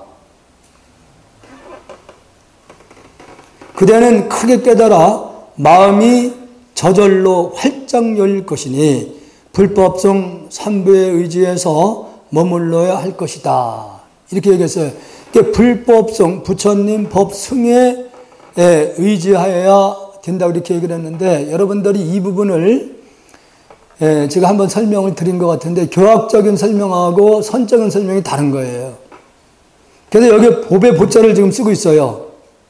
그대는 크게 깨달아 마음이 저절로 활짝 열릴 것이니 불법성 삼부에 의지해서 머물러야 할 것이다. 이렇게 얘기했어요. 불법성, 부처님 법승에 의지하여야 된다고 이렇게 얘기를 했는데, 여러분들이 이 부분을 제가 한번 설명을 드린 것 같은데, 교학적인 설명하고 선적인 설명이 다른 거예요. 그래서 여기 법의 보자를 지금 쓰고 있어요.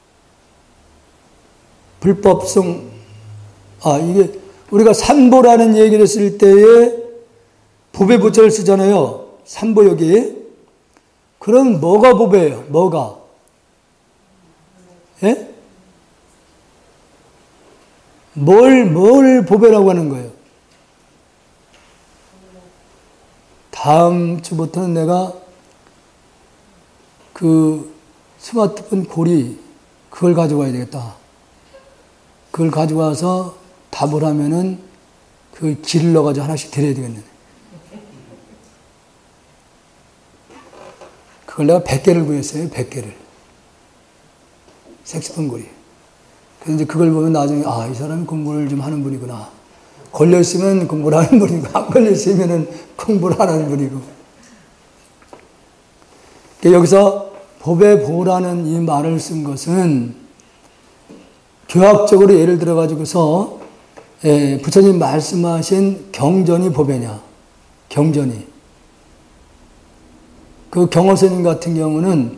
불법성, 아, 이게 우리가 삼보라는 얘기를 했을 때에 법의 보자를 쓰잖아요. 삼보 여기. 그럼 뭐가 법이에요? 뭐가? 예? 뭘, 뭘 법이라고 하는 거예요? 다음 주부터는 내가 그 스마트폰 고리, 그걸 가져와야 되겠다. 그걸 가져와서 답을 하면은 그 길을 넣어가지고 하나씩 드려야 되겠네. 그걸 내가 백 개를 구했어요. 백 개를. 색스폰 고리. 그래서 이제 그걸 보면 나중에, 아, 이 사람이 공부를 좀 하는 분이구나. 걸려있으면 공부를 하는 분이고, 안 걸려있으면 공부를 안 하는 분이고. 여기서 법의 보라는 이 말을 쓴 것은 교학적으로 예를 들어가지고서 예, 부처님 말씀하신 경전이 법이냐. 경전이. 그 경허스님 같은 경우는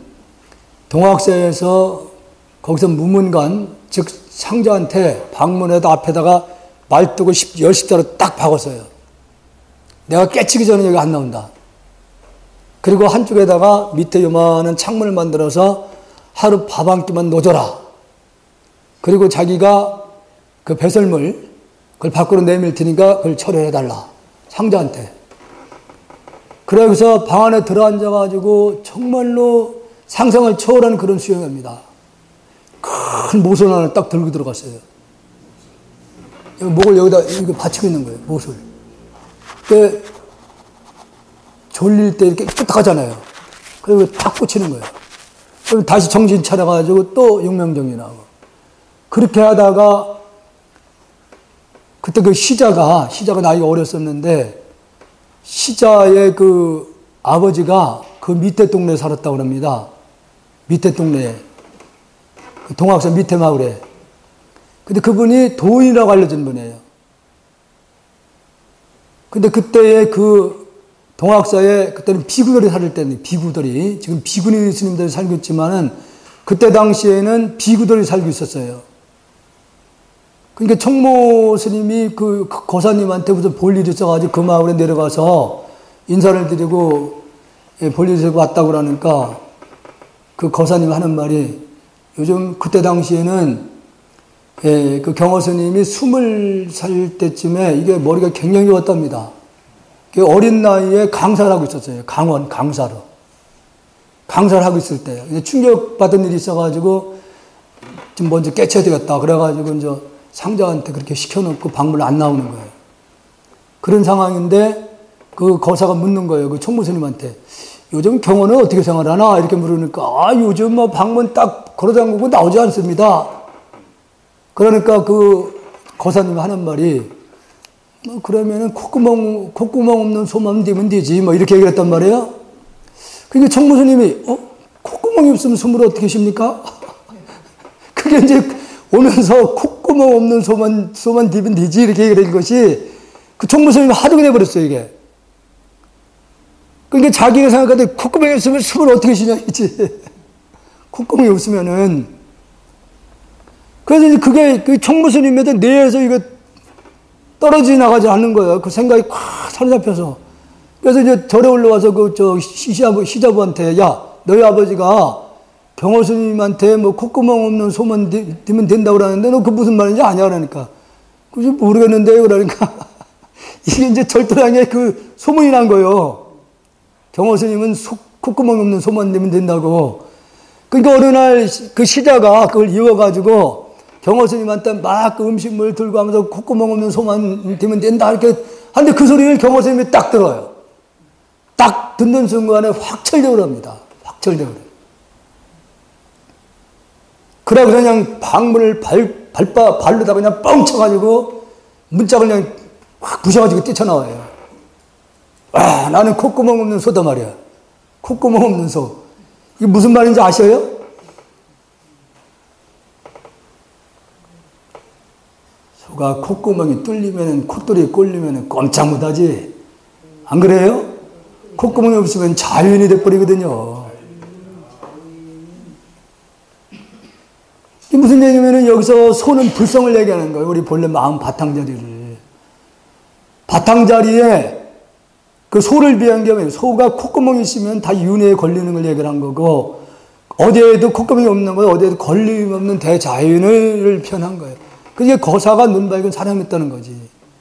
동학사에서 거기서 무문관, 즉 상자한테 방문에다 앞에다가 말뚝을 열 십자로 딱 박았어요. 내가 깨치기 전에 여기 안 나온다. 그리고 한쪽에다가 밑에 요만한 창문을 만들어서 하루 밥 한 끼만 놓줘라. 그리고 자기가 그 배설물, 그걸 밖으로 내밀 테니까 그걸 처리해달라. 상자한테. 그래서 방 안에 들어앉아가지고 정말로 상상을 초월한 그런 수행입니다. 큰 모술 하나 딱 들고 들어갔어요. 목을 여기다 이거 받치고 있는 거예요. 모술. 그 졸릴 때 이렇게 끄떡하잖아요. 그리고 탁 꽂히는 거예요. 그럼 다시 정신 차려가지고 또 용명정진하고. 그렇게 하다가 그때 그 시자가 시자가 나이가 어렸었는데 시자의 그 아버지가 그 밑에 동네에 살았다고 합니다. 밑에 동네에. 그 동학사 밑에 마을에. 근데 그분이 도인이라고 알려진 분이에요. 근데 그때의 그 동학사에 그때는 비구들이 살 때는 비구들이 지금 비구니 스님들이 살고 있지만은 그때 당시에는 비구들이 살고 있었어요. 그러니까 청모 스님이 그 거사님한테 무슨 볼일이 있어가지고 그 마을에 내려가서 인사를 드리고 볼일이 있어서 왔다고 그러니까 그 거사님 하는 말이 요즘 그때 당시에는 예, 그 경허 스님이 스물 살 때쯤에 이게 머리가 굉장히 좋았답니다. 어린 나이에 강사를 하고 있었어요. 강원, 강사로. 강사를 하고 있을 때. 충격받은 일이 있어가지고 좀 먼저 깨쳐야 되겠다. 그래가지고 이제 상자한테 그렇게 시켜놓고 방문을 안 나오는 거예요. 그런 상황인데 그 거사가 묻는 거예요. 그 총무스님한테. 요즘 경호는 어떻게 생활하나? 이렇게 물으니까 아, 요즘 뭐 방문 딱 걸어잠그고 나오지 않습니다. 그러니까 그 거사님이 하는 말이 뭐 그러면은 콧구멍, 콧구멍 없는 소만 되면 되지. 뭐 이렇게 얘기를 했단 말이에요. 그러니까 총무스님이 어? 콧구멍이 없으면 숨을 어떻게 쉽니까? 그게 이제 오면서 콧구멍 없는 소만, 소만 되면 되지. 이렇게 얘기를 한 것이 그 총무스님이 하도 내버렸어요, 이게. 그러니까 자기가 생각할 때 콧구멍이 없으면 숨을 어떻게 쉬냐, 이지. 콧구멍이 없으면은. 그래서 이제 그게 그 총무스님한테 뇌에서 이거 떨어져 나가지 않는 거예요. 그 생각이 콱 사로잡혀서. 그래서 이제 절에 올라와서 그 저 시자부, 시자부한테 야, 너희 아버지가 경허 스님한테 뭐 콧구멍 없는 소만 되면 된다고 그러는데 너 그 무슨 말인지 아냐 그러니까. 그래서 모르겠는데요 그러니까. 이게 이제 절도량의 그 소문이 난 거예요. 경허 스님은 소, 콧구멍 없는 소만 되면 된다고. 그러니까 어느 날 그 시자가 그걸 이어가지고 경허 스님한테 막 그 음식물 들고 하면서 콧구멍 없는 소만 되면 된다 이렇게 하는데 그 소리를 경허 스님이 딱 들어요. 딱 듣는 순간에 확 철대고 합니다. 확 철대고. 그러고 그냥 방문을 발, 발바, 발로다 그냥 뻥 쳐가지고 문짝을 그냥 확 부셔가지고 뛰쳐나와요. 아, 나는 콧구멍 없는 소다 말이야. 콧구멍 없는 소. 이게 무슨 말인지 아셔요? 소가 콧구멍이 뚫리면, 콧돌이 꼴리면 꼼짝 못하지. 안 그래요? 콧구멍이 없으면 자유인이 돼버리거든요. 이게 무슨 얘기냐면 여기서 소는 불성을 얘기하는 거예요. 우리 본래 마음 바탕자리를. 바탕자리에 그 소를 비한 게 소가 콧구멍이 있으면 다 윤회에 걸리는 걸 얘기를 한 거고, 어디에도 콧구멍이 없는 거예요. 어디에도 걸림 없는 대자연을 표현한 거예요. 그게 거사가 눈 밝은 사람이 있다는 거지.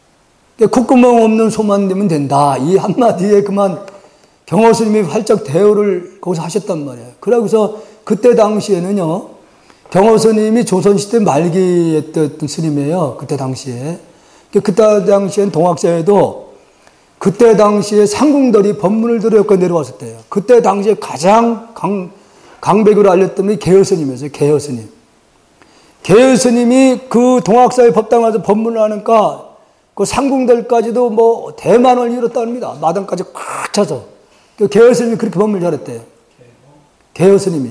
콧구멍 없는 소만 되면 된다. 이 한마디에 그만 경호 스님이 활짝 대우를 거기서 하셨단 말이에요. 그러고서 그때 당시에는요, 경호 스님이 조선시대 말기에 했던 스님이에요. 그때 당시에. 그때 당시엔 동학사에도 그때 당시에 상궁들이 법문을 들어갖고 내려왔을 때예요. 그때 당시에 가장 강, 강백으로 알렸던 분이 개허스님이었어요. 개허스님. 개허스님이 그 동학사의 법당 가서 법문을 하니까 그 상궁들까지도 뭐 대만을 이뤘다 합니다. 마당까지 꽉 차서. 그 개허스님이 그렇게 법문을 잘했대요. 개허스님이.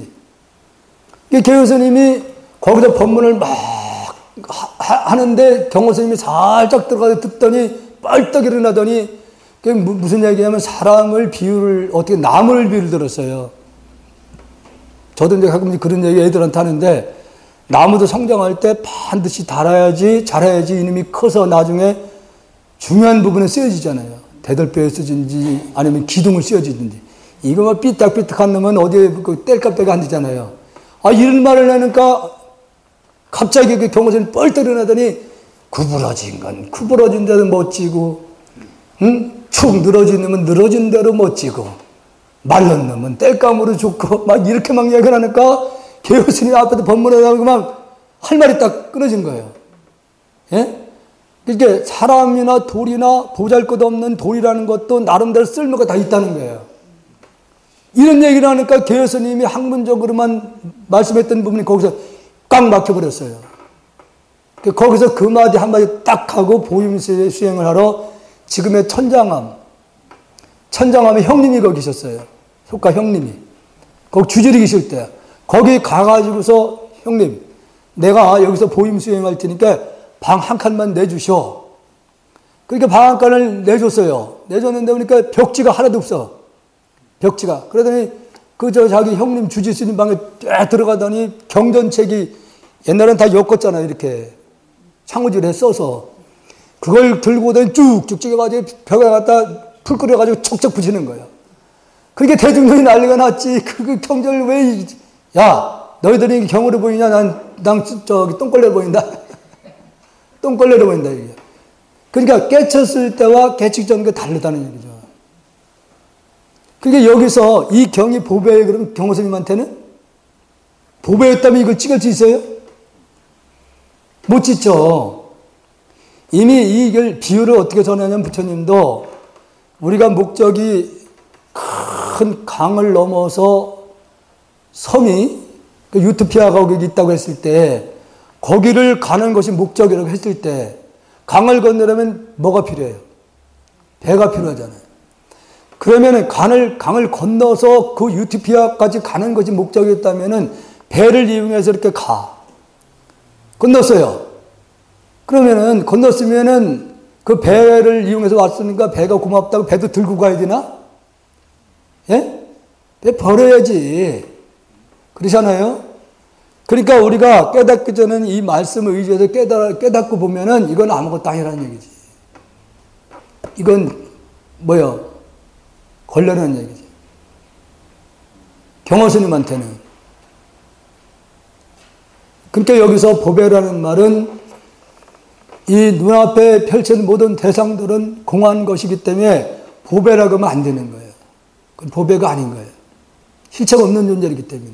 개허스님이 거기서 법문을 막 하, 하는데 경호스님이 살짝 들어가서 듣더니 뻘떡 일어나더니 그게 무슨 얘기냐면 사람을 비유를 어떻게 나무를 비유를 들었어요. 저도 이제 가끔 그런 얘기 애들한테 하는데 나무도 성장할 때 반드시 달아야지 자라야지 이놈이 커서 나중에 중요한 부분에 쓰여지잖아요. 대들뼈에 쓰여지든지 아니면 기둥을 쓰여지든지. 이거 뭐 삐딱삐딱한 놈은 어디에 그 뗄값대가 안 되잖아요. 아 이런 말을 하니까 갑자기 그 경호선이 뻘떡 일어나더니 구부러진 건 구부러진 대로 멋지고, 응? 축 늘어진 놈은 늘어진 대로 멋지고, 말른 놈은 땔감으로 좋고, 막 이렇게 막 얘기를 하니까 개호스님 앞에도 법문하다가 막 할 말이 딱 끊어진 거예요. 예? 그러니까 사람이나 돌이나 보잘것없는 돌이라는 것도 나름대로 쓸모가 다 있다는 거예요. 이런 얘기를 하니까 개호스님이 학문적으로만 말씀했던 부분이 거기서 꽉 막혀버렸어요. 거기서 그 마디 한마디 딱 하고 보임 수행을 하러 지금의 천장암, 천장암에 형님이 거기 계셨어요. 속가 형님이. 거기 주저리 계실 때. 거기 가가지고서 형님, 내가 여기서 보임 수행할 테니까 방 한 칸만 내주셔. 그러니까 방 한 칸을 내줬어요. 내줬는데 보니까 벽지가 하나도 없어. 벽지가. 그러더니 그저 자기 형님 주지스님 방에 쫙 들어가더니 경전책이 옛날엔 다 엮었잖아요. 이렇게 창호지를 써서 그걸 들고 오더니 쭉쭉 찍어가지고 벽에 갖다 풀 끓여가지고 척척 붙이는 거예요. 그게 대중들이 난리가 났지. 그 경전을 왜, 야, 너희들이 경으로 보이냐? 난, 난 저기 똥걸레로 보인다. 똥걸레로 보인다. 이게. 그러니까 깨쳤을 때와 깨치기 전에 다르다는 얘기죠. 그러니까 여기서 이 경이 보배에 그러면 경호스님한테는 보배였다면 이걸 찍을 수 있어요? 못 찍죠. 이미 이걸 비유를 어떻게 전하냐면 부처님도 우리가 목적이 큰 강을 넘어서 섬이 그 유토피아가 거기 있다고 했을 때 거기를 가는 것이 목적이라고 했을 때 강을 건너려면 뭐가 필요해요? 배가 필요하잖아요. 그러면 강을, 강을 건너서 그 유토피아까지 가는 것이 목적이었다면 배를 이용해서 이렇게 가. 건넜어요. 그러면은 건넜으면은 그 배를 이용해서 왔으니까 배가 고맙다고 배도 들고 가야 되나? 예? 배 버려야지. 그러잖아요? 그러니까 우리가 깨닫기 전에는 이 말씀을 의지해서 깨달, 깨닫고 보면은 이건 아무것도 아니라는 얘기지. 이건 뭐요? 걸려는 얘기지. 경호스님한테는. 그러니까 여기서 보배라는 말은 이 눈앞에 펼쳐진 모든 대상들은 공한 것이기 때문에 보배라고 하면 안 되는 거예요. 그건 보배가 아닌 거예요. 실체가 없는 존재이기 때문에.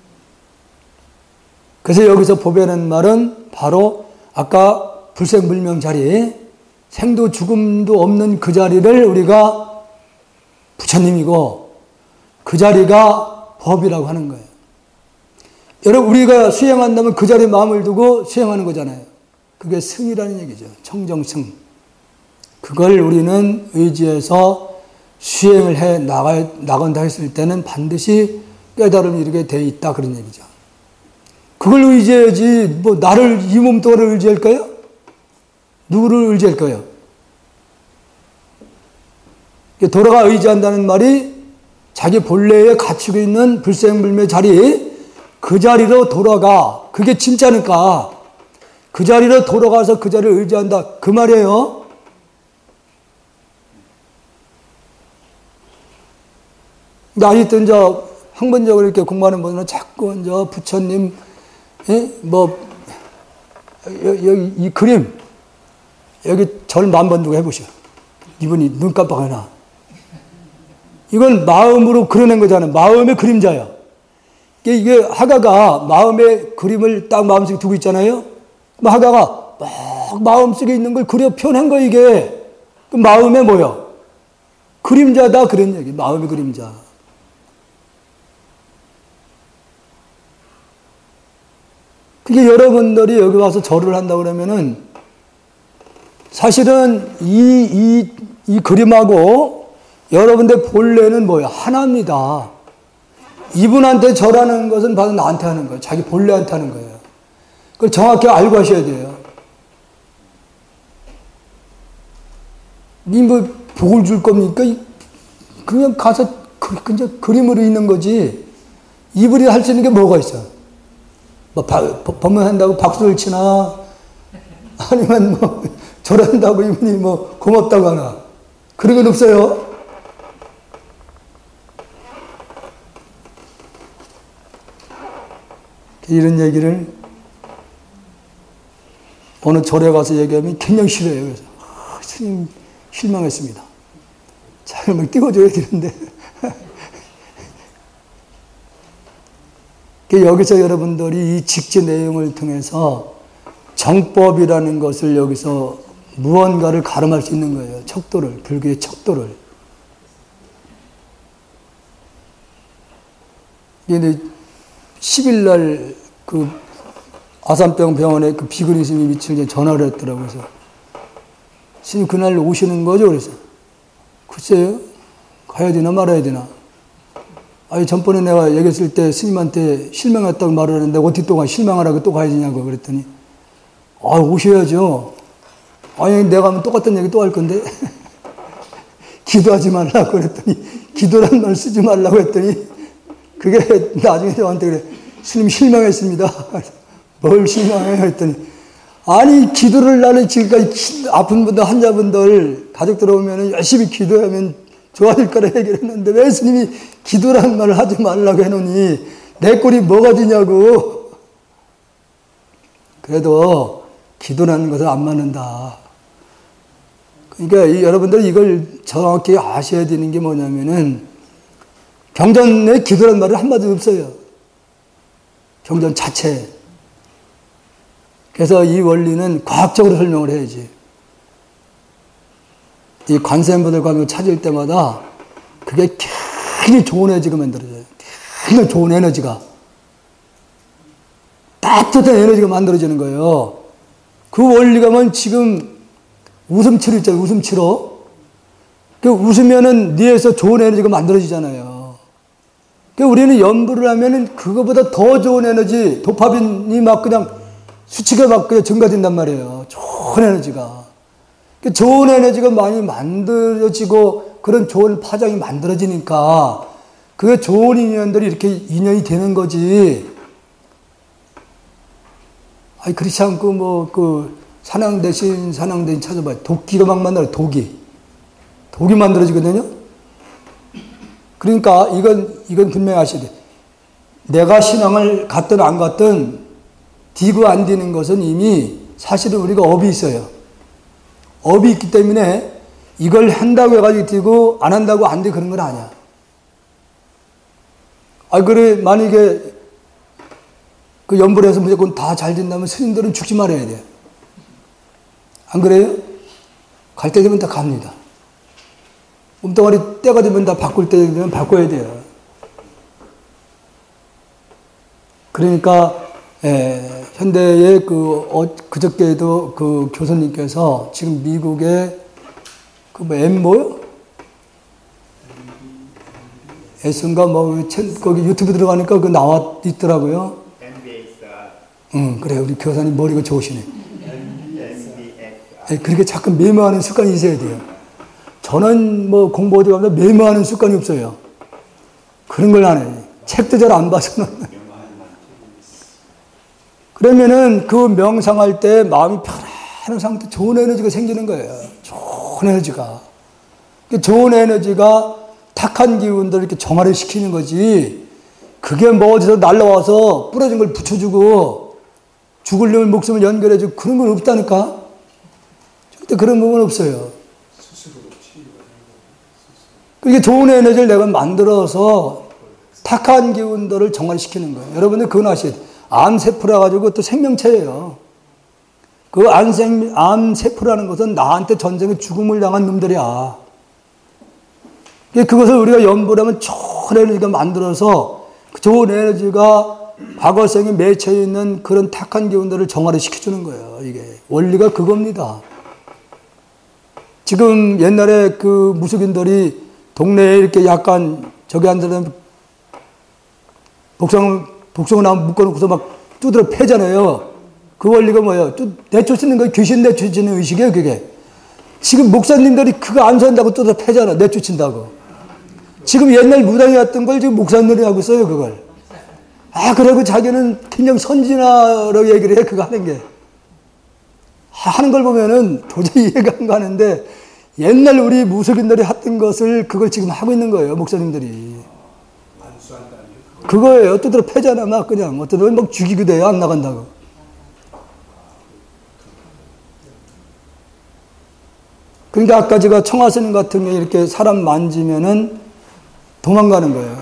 그래서 여기서 보배라는 말은 바로 아까 불생불명 자리, 생도 죽음도 없는 그 자리를 우리가 부처님이고 그 자리가 법이라고 하는 거예요. 여러분 우리가 수행한다면 그 자리에 마음을 두고 수행하는 거잖아요. 그게 승이라는 얘기죠. 청정승. 그걸 우리는 의지해서 수행을 해 나가, 나간다 했을 때는 반드시 깨달음이 이렇게 돼 있다 그런 얘기죠. 그걸 의지해야지 뭐 나를 이 몸뚱아리를 의지할까요? 누구를 의지할까요? 돌아가 의지한다는 말이 자기 본래에 갖추고 있는 불생불멸 자리 그 자리로 돌아가. 그게 진짜니까 그 자리로 돌아가서 그 자리를 의지한다 그 말이에요. 근데 아직도 이제 학문적으로 이렇게 공부하는 분들은 자꾸 이제 부처님 예? 뭐 여기 이 그림 여기 절 만 번 두고 해보셔. 이분이 눈 깜빡하나. 이건 마음으로 그려낸 거잖아요. 마음의 그림자야. 이게 하가가 마음의 그림을 딱 마음속에 두고 있잖아요. 하가가 막 마음속에 있는 걸 그려 표현한 거 이게. 그 마음의 뭐야? 그림자다 그런 얘기. 마음의 그림자. 그게 여러분들이 여기 와서 절을 한다고 그러면은 사실은 이, 이, 이 그림하고 여러분들 본래는 뭐예요? 하나입니다. 이분한테 절하는 것은 바로 나한테 하는 거예요. 자기 본래한테 하는 거예요. 그걸 정확히 알고 하셔야 돼요. 니 뭐 복을 줄 겁니까? 그냥 가서 그냥 그림으로 있는 거지. 이분이 할 수 있는 게 뭐가 있어? 뭐 법문한다고 박수를 치나 아니면 뭐 절한다고 이분이 뭐 고맙다고 하나 그런 건 없어요. 이런 얘기를 어느 절에 가서 얘기하면 굉장히 싫어요. 그래서 아, 스님 실망했습니다. 잘 막 띄워줘야 되는데 여기서 여러분들이 이 직지 내용을 통해서 정법이라는 것을 여기서 무언가를 가름할 수 있는 거예요. 척도를, 불교의 척도를. 근데 십 일 날 그 아산병 병원에 그 비구니 스님이 미칠 전화를 했더라고요. 그래서 스님 그날 오시는 거죠? 그래서 글쎄요. 가야 되나 말아야 되나. 아니 전번에 내가 얘기했을 때 스님한테 실망했다고 말을 했는데 어떻게 또 가, 실망하라고 또 가야 되냐고 그랬더니 아 오셔야죠. 아니 내가 하면 똑같은 얘기 또 할 건데 기도하지 말라고 그랬더니 기도란 말 쓰지 말라고 했더니 그게 나중에 저한테 그래 스님 실망했습니다. 뭘 실망해요 했더니 아니 기도를 나는 지금까지 아픈 분들 환자분들 가족들 오면 열심히 기도하면 좋아질 거라 얘기를 했는데 왜 스님이 기도라는 말을 하지 말라고 해놓니 내 꼴이 뭐가 되냐고. 그래도 기도라는 것은 안 맞는다. 그러니까 여러분들 이걸 정확히 아셔야 되는 게 뭐냐면은 경전에 기도라는 말은 한마디도 없어요. 경전 자체. 그래서 이 원리는 과학적으로 설명을 해야지. 이 관세음보살 관을 찾을 때마다 그게 굉장히 좋은 에너지가 만들어져요. 굉장히 좋은 에너지가. 따뜻한 에너지가 만들어지는 거예요. 그 원리가 뭐 지금 웃음치료 있잖아요. 웃음치료. 그 웃으면은 뇌에서 좋은 에너지가 만들어지잖아요. 그 우리는 연구를 하면은 그거보다 더 좋은 에너지, 도파민이 막 그냥 수치가 막 그냥 증가된단 말이에요. 좋은 에너지가. 좋은 에너지가 많이 만들어지고 그런 좋은 파장이 만들어지니까 그게 좋은 인연들이 이렇게 인연이 되는 거지. 아니, 그렇지 않고 뭐 그 산왕 대신 산왕 대신 찾아봐요. 도끼가 막 만들어요. 독이. 독이 만들어지거든요. 그러니까 이건, 이건 분명히 아셔야 돼. 내가 신앙을 갖든 안 갖든 디고 안 디는 것은 이미 사실은 우리가 업이 있어요. 업이 있기 때문에 이걸 한다고 해가지고 뛰고 안 한다고 안 돼 그런 건 아니야. 아, 그래, 만약에 그 연불에서 무조건 다 잘 된다면 스님들은 죽지 말아야 돼. 안 그래요? 갈 때 되면 다 갑니다. 몸뚱아리 때가 되면 다 바꿀 때 되면 바꿔야 돼요. 그러니까, 에, 현대의 그, 어, 그저께도 그 교수님께서 지금 미국의 그 뭐, 엠 뭐요? S인가 뭐 거기 유튜브 들어가니까 그 나와 있더라고요. 응, 그래 우리 교사님 머리가 좋으시네. 예, 그렇게 자꾸 메모하는 습관이 있어야 돼요. 저는 뭐 공부 어디 가면 메모하는 습관이 없어요. 그런 걸 안 해요. 책도 잘 안 봐서. 그러면은 그 명상할 때 마음이 편안한 상태, 좋은 에너지가 생기는 거예요. 좋은 에너지가. 좋은 에너지가 탁한 기운들을 이렇게 정화를 시키는 거지. 그게 뭐 어디서 날라와서 부러진 걸 붙여주고 죽으려면 목숨을 연결해주고 그런 건 없다니까. 절대 그런 부분은 없어요. 그게 좋은 에너지를 내가 만들어서 탁한 기운들을 정화시키는 거예요. 여러분들 그건 아셔야 돼요. 암세포라 가지고 또 생명체예요. 그 암생, 암세포라는 것은 나한테 전쟁에 죽음을 당한 놈들이야. 그것을 우리가 연구를 하면 좋은 에너지가 만들어서 그 좋은 에너지가 과거생에 맺혀 있는 그런 탁한 기운들을 정화를 시켜주는 거예요. 이게 원리가 그겁니다. 지금 옛날에 그 무속인들이 동네에 이렇게 약간 저기 앉아서 복성, 복성을 나무 묶어놓고서 막 두드려 패잖아요. 그 원리가 뭐예요? 내쫓는 거 귀신 내쫓는 의식이에요, 그게. 지금 목사님들이 그거 안 산다고 두드려 패잖아, 내쫓는다고. 지금 옛날 무당이 왔던 걸 지금 목사님들이 하고 있어요, 그걸. 아, 그러고 자기는 굉장히 선진화라고 얘기를 해, 그거 하는 게. 하는 걸 보면은 도저히 이해가 안 가는데 옛날 우리 무속인들이 했던 것을 그걸 지금 하고 있는 거예요, 목사님들이. 그거예요. 두드려 패잖아, 막 그냥. 어떤 놈이 막 죽이기도 해요, 안 나간다고. 그러니까 아까 제가 청하스님 같은 경우에 이렇게 사람 만지면은 도망가는 거예요.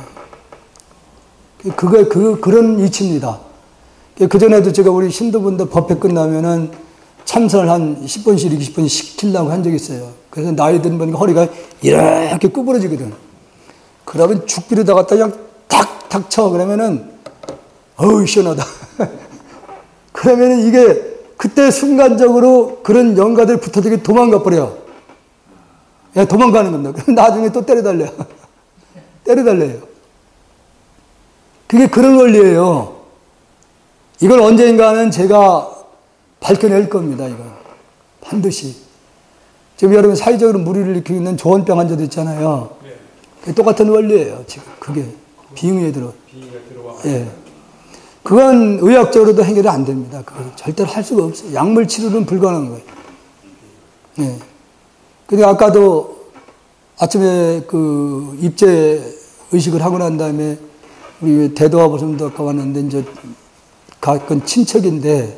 그거, 그, 그런 이치입니다. 그전에도 제가 우리 신도분들 법회 끝나면은 참선을 한 십 분씩, 이십 분씩 시키려고 한 적이 있어요. 그래서 나이 든 분이 허리가 이렇게 구부러지거든. 그러면 죽비를 갖다 그냥 탁, 탁 쳐. 그러면은, 어우, 시원하다. 그러면은 이게 그때 순간적으로 그런 영가들 붙어들게 도망가 버려요. 예, 도망가는 겁니다. 그럼 나중에 또 때려달래요. 때려달래요. 그게 그런 원리예요. 이걸 언젠가는 제가 밝혀낼 겁니다, 이거. 반드시. 지금 여러분 사회적으로 무리를 일으키고 있는 조원병 환자도 있잖아요. 네. 똑같은 원리예요, 지금. 그게. 비응에 들어. 예. 그건 의학적으로도 해결이 안 됩니다. 그건 절대로 할 수가 없어요. 약물 치료는 불가능한 거예요. 예. 근데 아까도 아침에 그 입제 의식을 하고 난 다음에 우리 대도와 보성도 아까 왔는데 이제 가끔 친척인데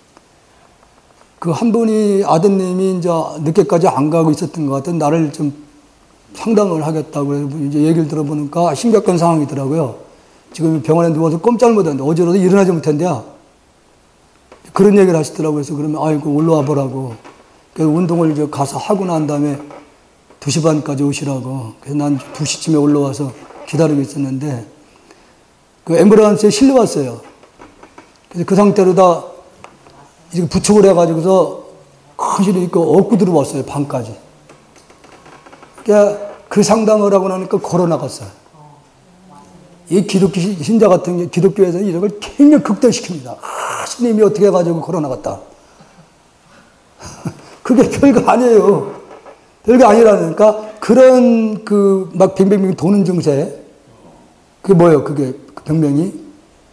그 한 분이 아드님이 이제 늦게까지 안 가고 있었던 것 같은 나를 좀 상담을 하겠다고 해서 이제 얘기를 들어보니까 심각한 상황이더라고요. 지금 병원에 누워서 꼼짝을 못하는데 어제라도 일어나지 못한대요. 그런 얘기를 하시더라고요. 그래서 그러면 아이고 올라와 보라고. 그래서 운동을 이제 가서 하고 난 다음에 두 시 반까지 오시라고. 그래서 난 두 시쯤에 올라와서 기다리고 있었는데 그 앰뷸런스에 실려왔어요. 그래서 그 상태로 다 이렇게 부축을 해가지고서 큰실이 있고 업고 들어왔어요. 밤까지. 그러니까 그 상담을 하고 나니까 걸어 나갔어요. 이 기독교 신자 같은 게 기독교에서는 이런 걸 굉장히 극대시킵니다. 아, 스님이 어떻게 해가지고 걸어 나갔다. 그게 별거 아니에요. 별거 아니라니까 그런 그 막 빙빙빙 도는 증세. 그게 뭐예요? 그게 병명이?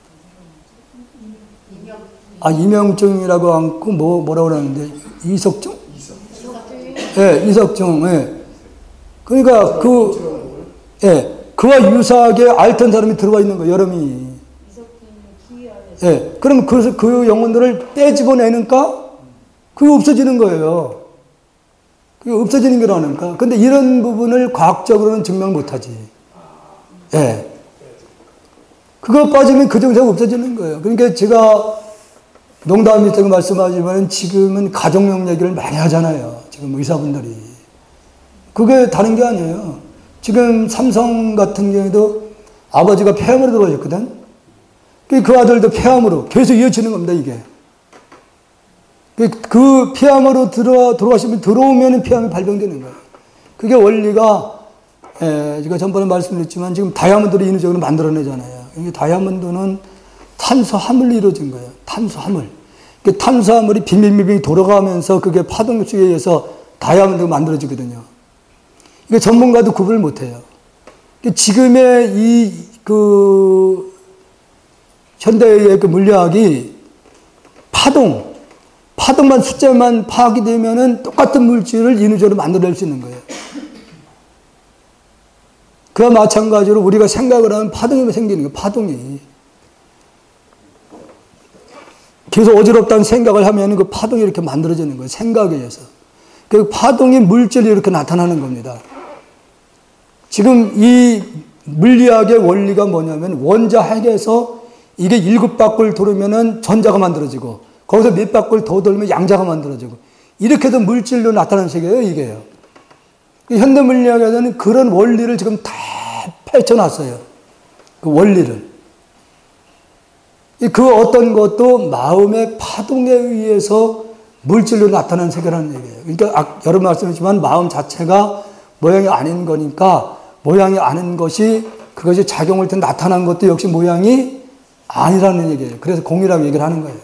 아, 이명증이라고 않고 뭐 뭐라고 그러는데 이석증? 예, 네, 이석증. 예. 네. 그러니까 그 예, 그와 유사하게 앓던 사람이 들어와 있는 거예요. 여름이. 예. 네, 그럼 그래서 그 영혼들을 떼집어내니까 그게 없어지는 거예요. 그게 없어지는 거라니까. 근데 이런 부분을 과학적으로는 증명 못하지. 예. 네. 그거 빠지면 그 증세가 없어지는 거예요. 그러니까 제가 농담이 있다고 말씀하지만 지금은 가족력 얘기를 많이 하잖아요. 지금 의사분들이. 그게 다른 게 아니에요. 지금 삼성 같은 경우에도 아버지가 폐암으로 들어가셨거든. 그 아들도 폐암으로 계속 이어지는 겁니다, 이게. 그 폐암으로 들어, 들어가시면, 들어오면 폐암이 발병되는 거예요. 그게 원리가 예, 제가 전번에 말씀드렸지만 지금 다이아몬드를 인위적으로 만들어내잖아요. 이게 다이아몬드는 탄소화물로 이루어진 거예요. 탄소화물. 그 탄소화물이 빙빙빙빙 돌아가면서 그게 파동 속에 의해서 다이아몬드가 만들어지거든요. 이게 전문가도 구분을 못해요. 지금의 이, 그, 현대의 그 물리학이 파동, 파동만 숫자만 파악이 되면은 똑같은 물질을 인위적으로 만들어낼 수 있는 거예요. 그와 마찬가지로 우리가 생각을 하면 파동이 생기는 거예요. 파동이. 계속 어지럽다는 생각을 하면 그 파동이 이렇게 만들어지는 거예요. 생각에 의해서. 그 파동이 물질이 이렇게 나타나는 겁니다. 지금 이 물리학의 원리가 뭐냐면 원자핵에서 이게 일곱 바퀴를 돌으면은 전자가 만들어지고 거기서 몇 바퀴를 더 돌면 양자가 만들어지고 이렇게 해서 물질로 나타나는 세계예요, 이게요. 현대 물리학에서는 그런 원리를 지금 다 펼쳐놨어요. 그 원리를. 그 어떤 것도 마음의 파동에 의해서 물질로 나타나는 세계라는 얘기예요. 그러니까 여러 번 말씀했지만 마음 자체가 모양이 아닌 거니까 모양이 아닌 것이 그것이 작용할 때 나타난 것도 역시 모양이 아니라는 얘기예요. 그래서 공이라고 얘기를 하는 거예요.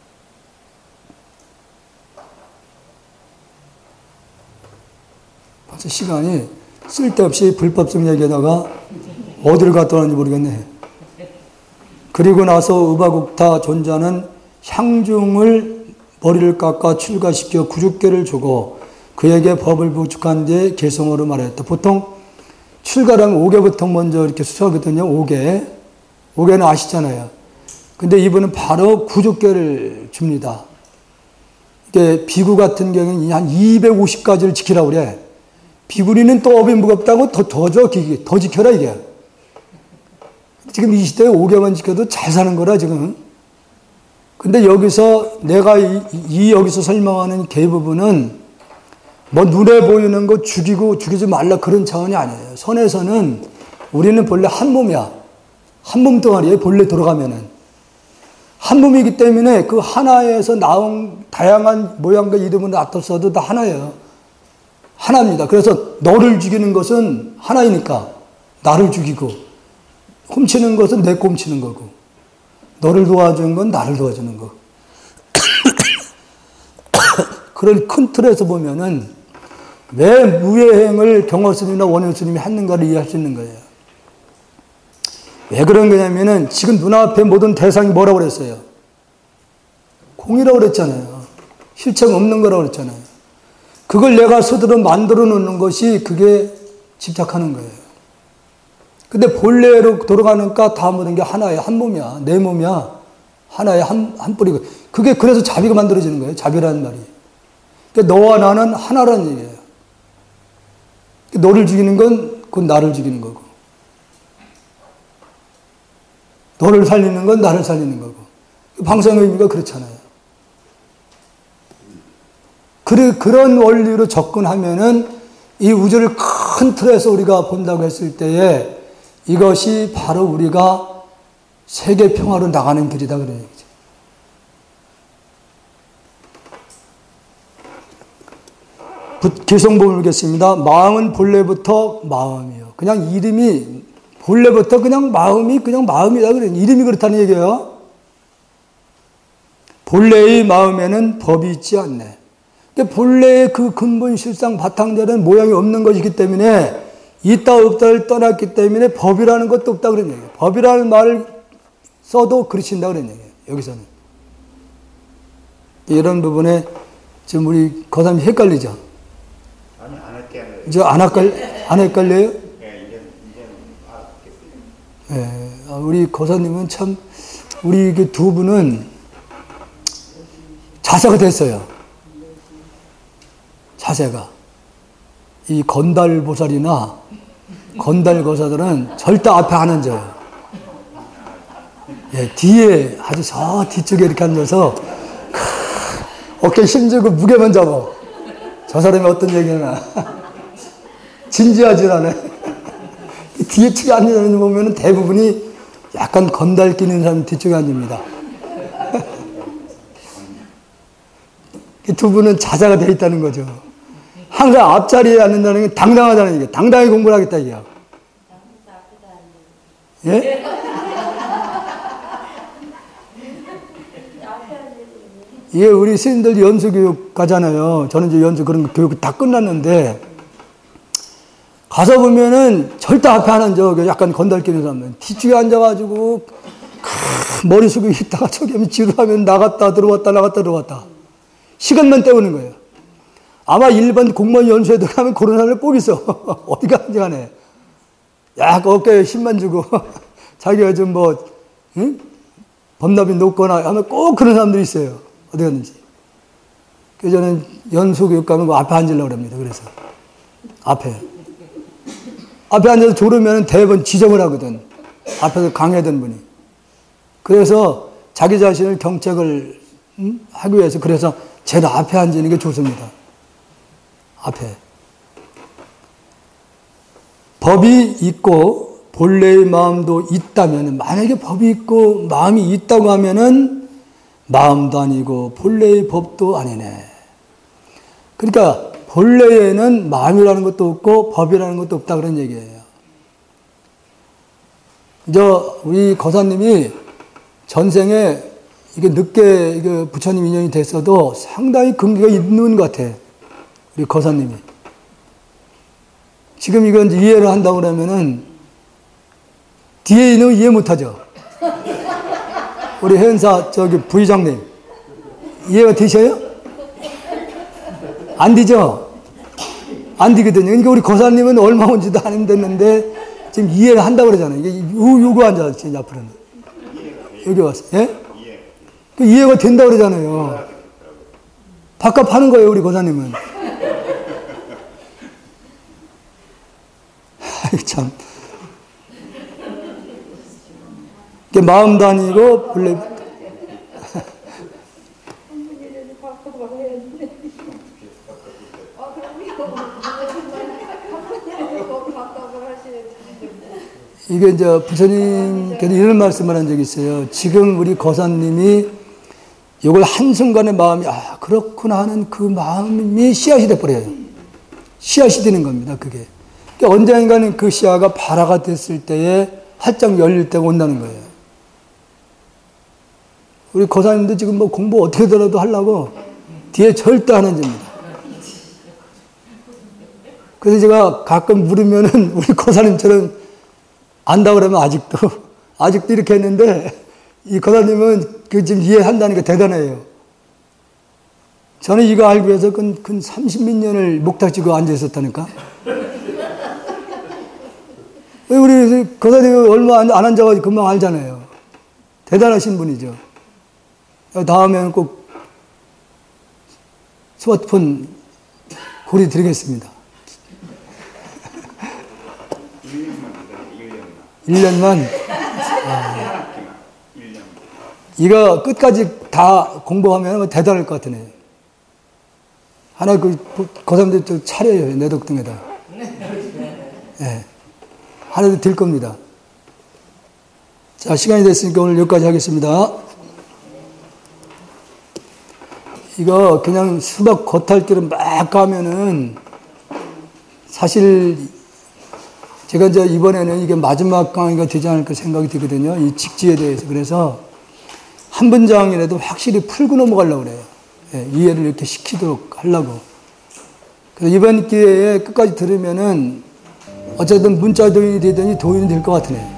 벌써 시간이 쓸데없이 불법성 얘기하다가 어디를 갔다 왔는지 모르겠네. 그리고 나서 우바국타 존자는 향중을 머리를 깎아 출가시켜 구십개를 주고 그에게 법을 부축한 뒤에 개성어로 말했다. 보통 출가라면 오개부터 먼저 이렇게 수수하거든요. 오개. 오개는 아시잖아요. 근데 이분은 바로 구십개를 줍니다. 이게 비구 같은 경우는 한 이백오십 가지를 지키라고 그래. 비구리는 또 업이 무겁다고 더, 더 줘, 더 지켜라, 이게. 지금 이 시대에 오개만 지켜도 잘 사는 거라, 지금. 근데 여기서, 내가 이, 이 여기서 설명하는 개 부분은 뭐 눈에 보이는 거 죽이고 죽이지 말라 그런 차원이 아니에요. 선에서는 우리는 본래 한 몸이야. 한 몸 동아리에 본래 돌아가면은. 한 몸이기 때문에 그 하나에서 나온 다양한 모양과 이름을 놔뒀어도 다 하나예요. 하나입니다. 그래서 너를 죽이는 것은 하나이니까 나를 죽이고 훔치는 것은 내 거 훔치는 거고 너를 도와주는 건 나를 도와주는 거. 그런 큰 틀에서 보면은 왜 무예행을 경허스님이나 원효스님이 했는가를 이해할 수 있는 거예요. 왜 그런 거냐면은 지금 눈앞에 모든 대상이 뭐라고 그랬어요? 공이라고 그랬잖아요. 실체가 없는 거라고 그랬잖아요. 그걸 내가 스스로 만들어 놓는 것이 그게 집착하는 거예요. 근데 본래로 돌아가니까 다 모든 게 하나야. 한 몸이야. 내 몸이야. 하나야. 한, 한 뿌리고. 그게 그래서 자비가 만들어지는 거예요. 자비라는 말이. 그러니까 너와 나는 하나라는 얘기예요. 너를 죽이는 건 그건 나를 죽이는 거고. 너를 살리는 건 나를 살리는 거고. 방생의 의미가 그렇잖아요. 그래, 그런 원리로 접근하면은 이 우주를 큰 틀에서 우리가 본다고 했을 때에 이것이 바로 우리가 세계 평화로 나가는 길이다 그런 얘기죠. 기성법을 읽겠습니다. 마음은 본래부터 마음이요. 그냥 이름이 본래부터 그냥 마음이 그냥 마음이다 그래요. 이름이 그렇다는 얘기예요. 본래의 마음에는 법이 있지 않네. 본래의 그 근본 실상 바탕자는 모양이 없는 것이기 때문에 있다 없다를 떠났기 때문에 법이라는 것도 없다 그런 얘기예요. 법이라는 말을 써도 그르친다 그런 얘기예요. 여기서는. 이런 부분에 지금 우리 거삼이 헷갈리죠? 아니, 안 헷갈려요. 이제 안 헷갈, 안 헷갈려요? 네, 이제, 이제 알았겠어요. 네, 우리 거사님은 참, 우리 그 두 분은 자세가 됐어요. 자세가. 이 건달보살이나 건달거사들은 절대 앞에 안 앉아요. 예, 뒤에 아주 저 뒤쪽에 이렇게 앉아서 어깨 힘주고 무게만 잡아. 저 사람이 어떤 얘기나 진지하지 않아요. 뒤에 측에 앉는 거 보면 대부분이 약간 건달 끼는 사람 뒤쪽에 앉습니다. 이 두 분은 자자가 되어 있다는 거죠. 항상 앞자리에 앉는다는 게 당당하다는 얘기야. 당당히 공부를 하겠다, 이게야. 예? 이게 우리 스님들 연수교육 가잖아요. 저는 이제 연수 그런 거 교육 다 끝났는데, 가서 보면은 절대 앞에 안 앉아. 약간 건달끼리 하면. 뒤쪽에 앉아가지고, 머리 숙이고 있다가 저기 하면 지루하면 나갔다 들어왔다 나갔다 들어왔다. 시간만 때우는 거예요. 아마 일반 공무원 연수에 들어가면 그런 사람을 꼭 있어. 어디 가는지 간에. 야, 어깨에 힘만 주고, 자기가 좀 뭐, 응? 범납이 높거나 하면 꼭 그런 사람들이 있어요. 어디 갔는지. 그래서 저는 연수교육 가면 그 앞에 앉으려고 합니다. 그래서. 앞에. 앞에 앉아서 졸으면 대번 지적을 하거든. 앞에서 강해던 분이. 그래서 자기 자신을 경책을 음? 하기 위해서 그래서 제일 앞에 앉는 게 좋습니다. 앞에. 법이 있고 본래의 마음도 있다면, 만약에 법이 있고 마음이 있다고 하면은 마음도 아니고 본래의 법도 아니네. 그러니까 본래에는 마음이라는 것도 없고 법이라는 것도 없다 그런 얘기예요. 저 우리 거사님이 전생에 이게 늦게 이게 부처님 인연이 됐어도 상당히 근기가 있는 것 같아. 우리 거사님이. 지금 이건 이해를 한다고 그러면은 뒤에 있는 거 이해 못하죠. 우리 회원사 저기 부의장님 이해가 되셔요? 안 되죠? 안 되거든요. 그러니까 우리 거사님은 얼마 온지도 안 됐는데 지금 이해를 한다고 그러잖아요. 이게 요거 앉아 진짜 앞으로는. 여기 왔어. 예? 그 이해가 된다고 그러잖아요. 바깥 파는 거예요, 우리 거사님은. 아이 참. 이게 마음도 아니고 본래 이게 이제 부처님께서 이런 말씀을 한 적이 있어요. 지금 우리 거사님이 이걸 한순간에 마음이 아 그렇구나 하는 그 마음이 씨앗이 돼버려요. 씨앗이 되는 겁니다. 그게. 그러니까 언젠가는 그 씨앗가 발화가 됐을 때에 활짝 열릴 때가 온다는 거예요. 우리 거사님도 지금 뭐 공부 어떻게 하더라도 하려고 뒤에 절대 안 앉습니다. 그래서 제가 가끔 물으면은 우리 거사님처럼 안다 그러면 아직도, 아직도 이렇게 했는데 이 거사님은 그 지금 이해한다니까 대단해요. 저는 이거 알기 위해서 근, 근 삼십몇 년을 목탁 쥐고 앉아 있었다니까. 우리 거사님은 얼마 안 앉아가지고 금방 알잖아요. 대단하신 분이죠. 다음에는 꼭 스마트폰 고리 드리겠습니다. 일 년만. 아, 이거 끝까지 다 공부하면 대단할 것 같으네. 하나 그, 그 사람들 또 차려요. 내 덕등에다. 예. 하나도 될 겁니다. 자, 시간이 됐으니까 오늘 여기까지 하겠습니다. 이거 그냥 수박 겉핥기로 막 가면은 사실 제가 이제 이번에는 이게 마지막 강의가 되지 않을까 생각이 들거든요. 이 직지에 대해서. 그래서 한 문장이라도 확실히 풀고 넘어가려고 그래요. 예, 이해를 이렇게 시키도록 하려고. 그래서 이번 기회에 끝까지 들으면은 어쨌든 문자 도인이 되더니 도인이 될 것 같으네요.